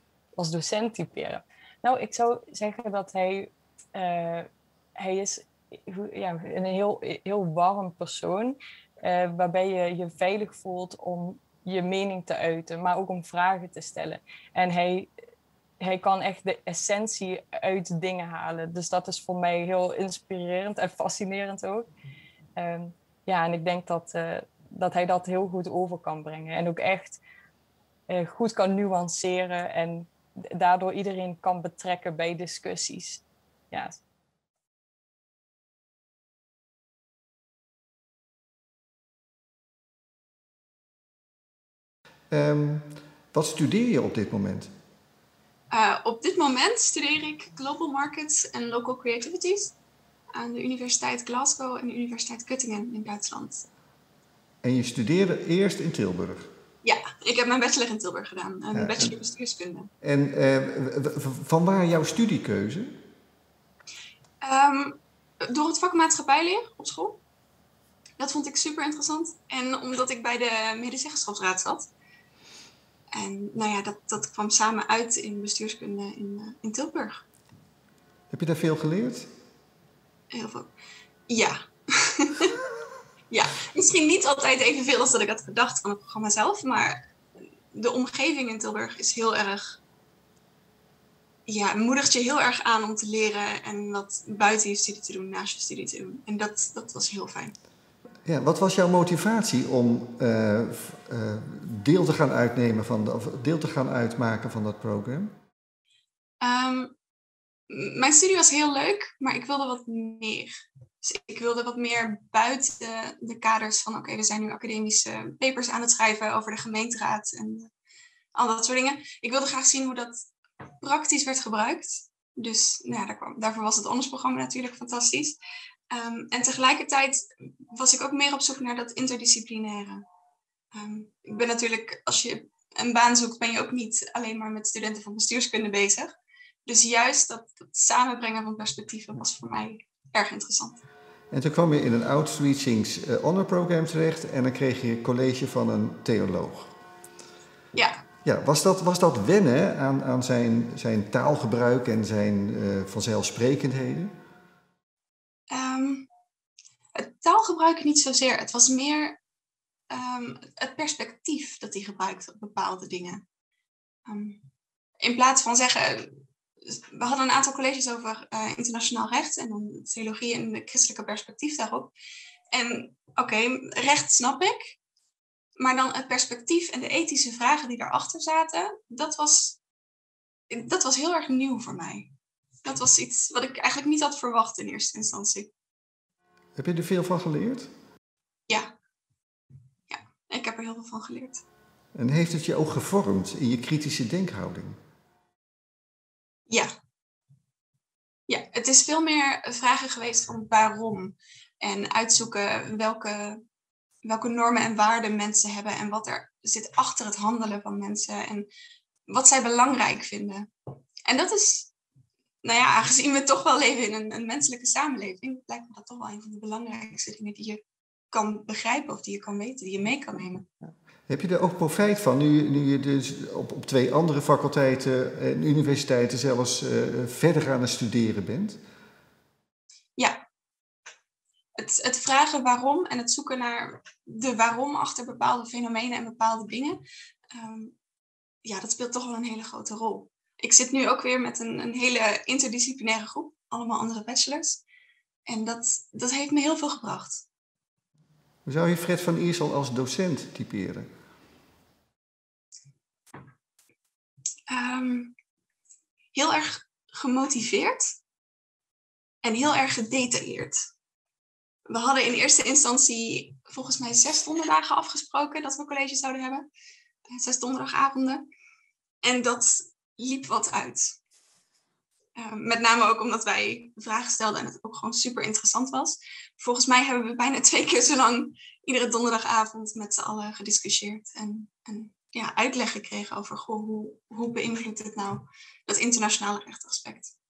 Als docent typeren? Nou, ik zou zeggen dat hij, uh, hij is ja, een heel, heel warm persoon. Uh, waarbij je je veilig voelt om je mening te uiten, maar ook om vragen te stellen. En hij, hij kan echt de essentie uit dingen halen. Dus dat is voor mij heel inspirerend en fascinerend ook. Um, ja, en ik denk dat, uh, dat hij dat heel goed over kan brengen. En ook echt uh, goed kan nuanceren en daardoor iedereen kan betrekken bij discussies. Ja. Um, wat studeer je op dit moment? Uh, op dit moment studeer ik Global Markets en Local Creativities aan de Universiteit Glasgow en de Universiteit Göttingen in Duitsland. En je studeerde eerst in Tilburg? Ja, ik heb mijn bachelor in Tilburg gedaan, een ja, bachelor bestuurskunde. En uh, van waar jouw studiekeuze? Um, door het vak maatschappijleer op school. Dat vond ik super interessant. En omdat ik bij de medezeggenschapsraad zat. En nou ja, dat, dat kwam samen uit in bestuurskunde in, uh, in Tilburg. Heb je daar veel geleerd? Heel veel. Ja. Ja, misschien niet altijd evenveel als dat ik had gedacht van het programma zelf. Maar de omgeving in Tilburg is heel erg... Ja, moedigt je heel erg aan om te leren en wat buiten je studie te doen, naast je studie te doen. En dat, dat was heel fijn. Ja, wat was jouw motivatie om uh, uh, deel te gaan uitnemen van de, of deel te gaan uitmaken van dat programma? Um, mijn studie was heel leuk, maar ik wilde wat meer. Dus ik wilde wat meer buiten de, de kaders van oké, okay, we zijn nu academische papers aan het schrijven over de gemeenteraad en al dat soort dingen. Ik wilde graag zien hoe dat praktisch werd gebruikt. Dus nou ja, daar kwam, daarvoor was het honorsprogramma natuurlijk fantastisch. Um, en tegelijkertijd was ik ook meer op zoek naar dat interdisciplinaire. Um, ik ben natuurlijk, als je een baan zoekt, ben je ook niet alleen maar met studenten van bestuurskunde bezig. Dus juist dat, dat samenbrengen van perspectieven was voor mij erg interessant. En toen kwam je in een Outreachings uh, Honor Program terecht en dan kreeg je college van een theoloog. Ja. Ja, was dat, was dat wennen aan, aan zijn, zijn taalgebruik en zijn uh, vanzelfsprekendheden? Um, het taalgebruik niet zozeer. Het was meer um, het perspectief dat hij gebruikte op bepaalde dingen. Um, in plaats van zeggen... We hadden een aantal colleges over uh, internationaal recht en dan theologie en de christelijke perspectief daarop. En oké, okay, recht snap ik. Maar dan het perspectief en de ethische vragen die daarachter zaten, dat was, dat was heel erg nieuw voor mij. Dat was iets wat ik eigenlijk niet had verwacht in eerste instantie. Heb je er veel van geleerd? Ja. Ja, ik heb er heel veel van geleerd. En heeft het je ook gevormd in je kritische denkhouding? Ja. Ja, het is veel meer vragen geweest van waarom. En uitzoeken welke, welke normen en waarden mensen hebben. En wat er zit achter het handelen van mensen. En wat zij belangrijk vinden. En dat is, nou ja, aangezien we toch wel leven in een, een menselijke samenleving. Lijkt me dat toch wel een van de belangrijkste dingen die je kan begrijpen. Of die je kan weten, die je mee kan nemen. Heb je er ook profijt van, nu, nu je dus op, op twee andere faculteiten en universiteiten zelfs uh, verder aan het studeren bent? Ja. Het, het vragen waarom en het zoeken naar de waarom achter bepaalde fenomenen en bepaalde dingen. Um, ja, dat speelt toch wel een hele grote rol. Ik zit nu ook weer met een, een hele interdisciplinaire groep, allemaal andere bachelors. En dat, dat heeft me heel veel gebracht. Hoe zou je Fred van Iersel als docent typeren? Um, heel erg gemotiveerd en heel erg gedetailleerd. We hadden in eerste instantie volgens mij zes donderdagen afgesproken dat we college zouden hebben. Zes donderdagavonden. En dat liep wat uit. Uh, met name ook omdat wij vragen stelden en het ook gewoon super interessant was. Volgens mij hebben we bijna twee keer zo lang iedere donderdagavond met z'n allen gediscussieerd. En, en ja, uitleg gekregen over goh, hoe, hoe beïnvloedt het nou dat internationale rechtaspect.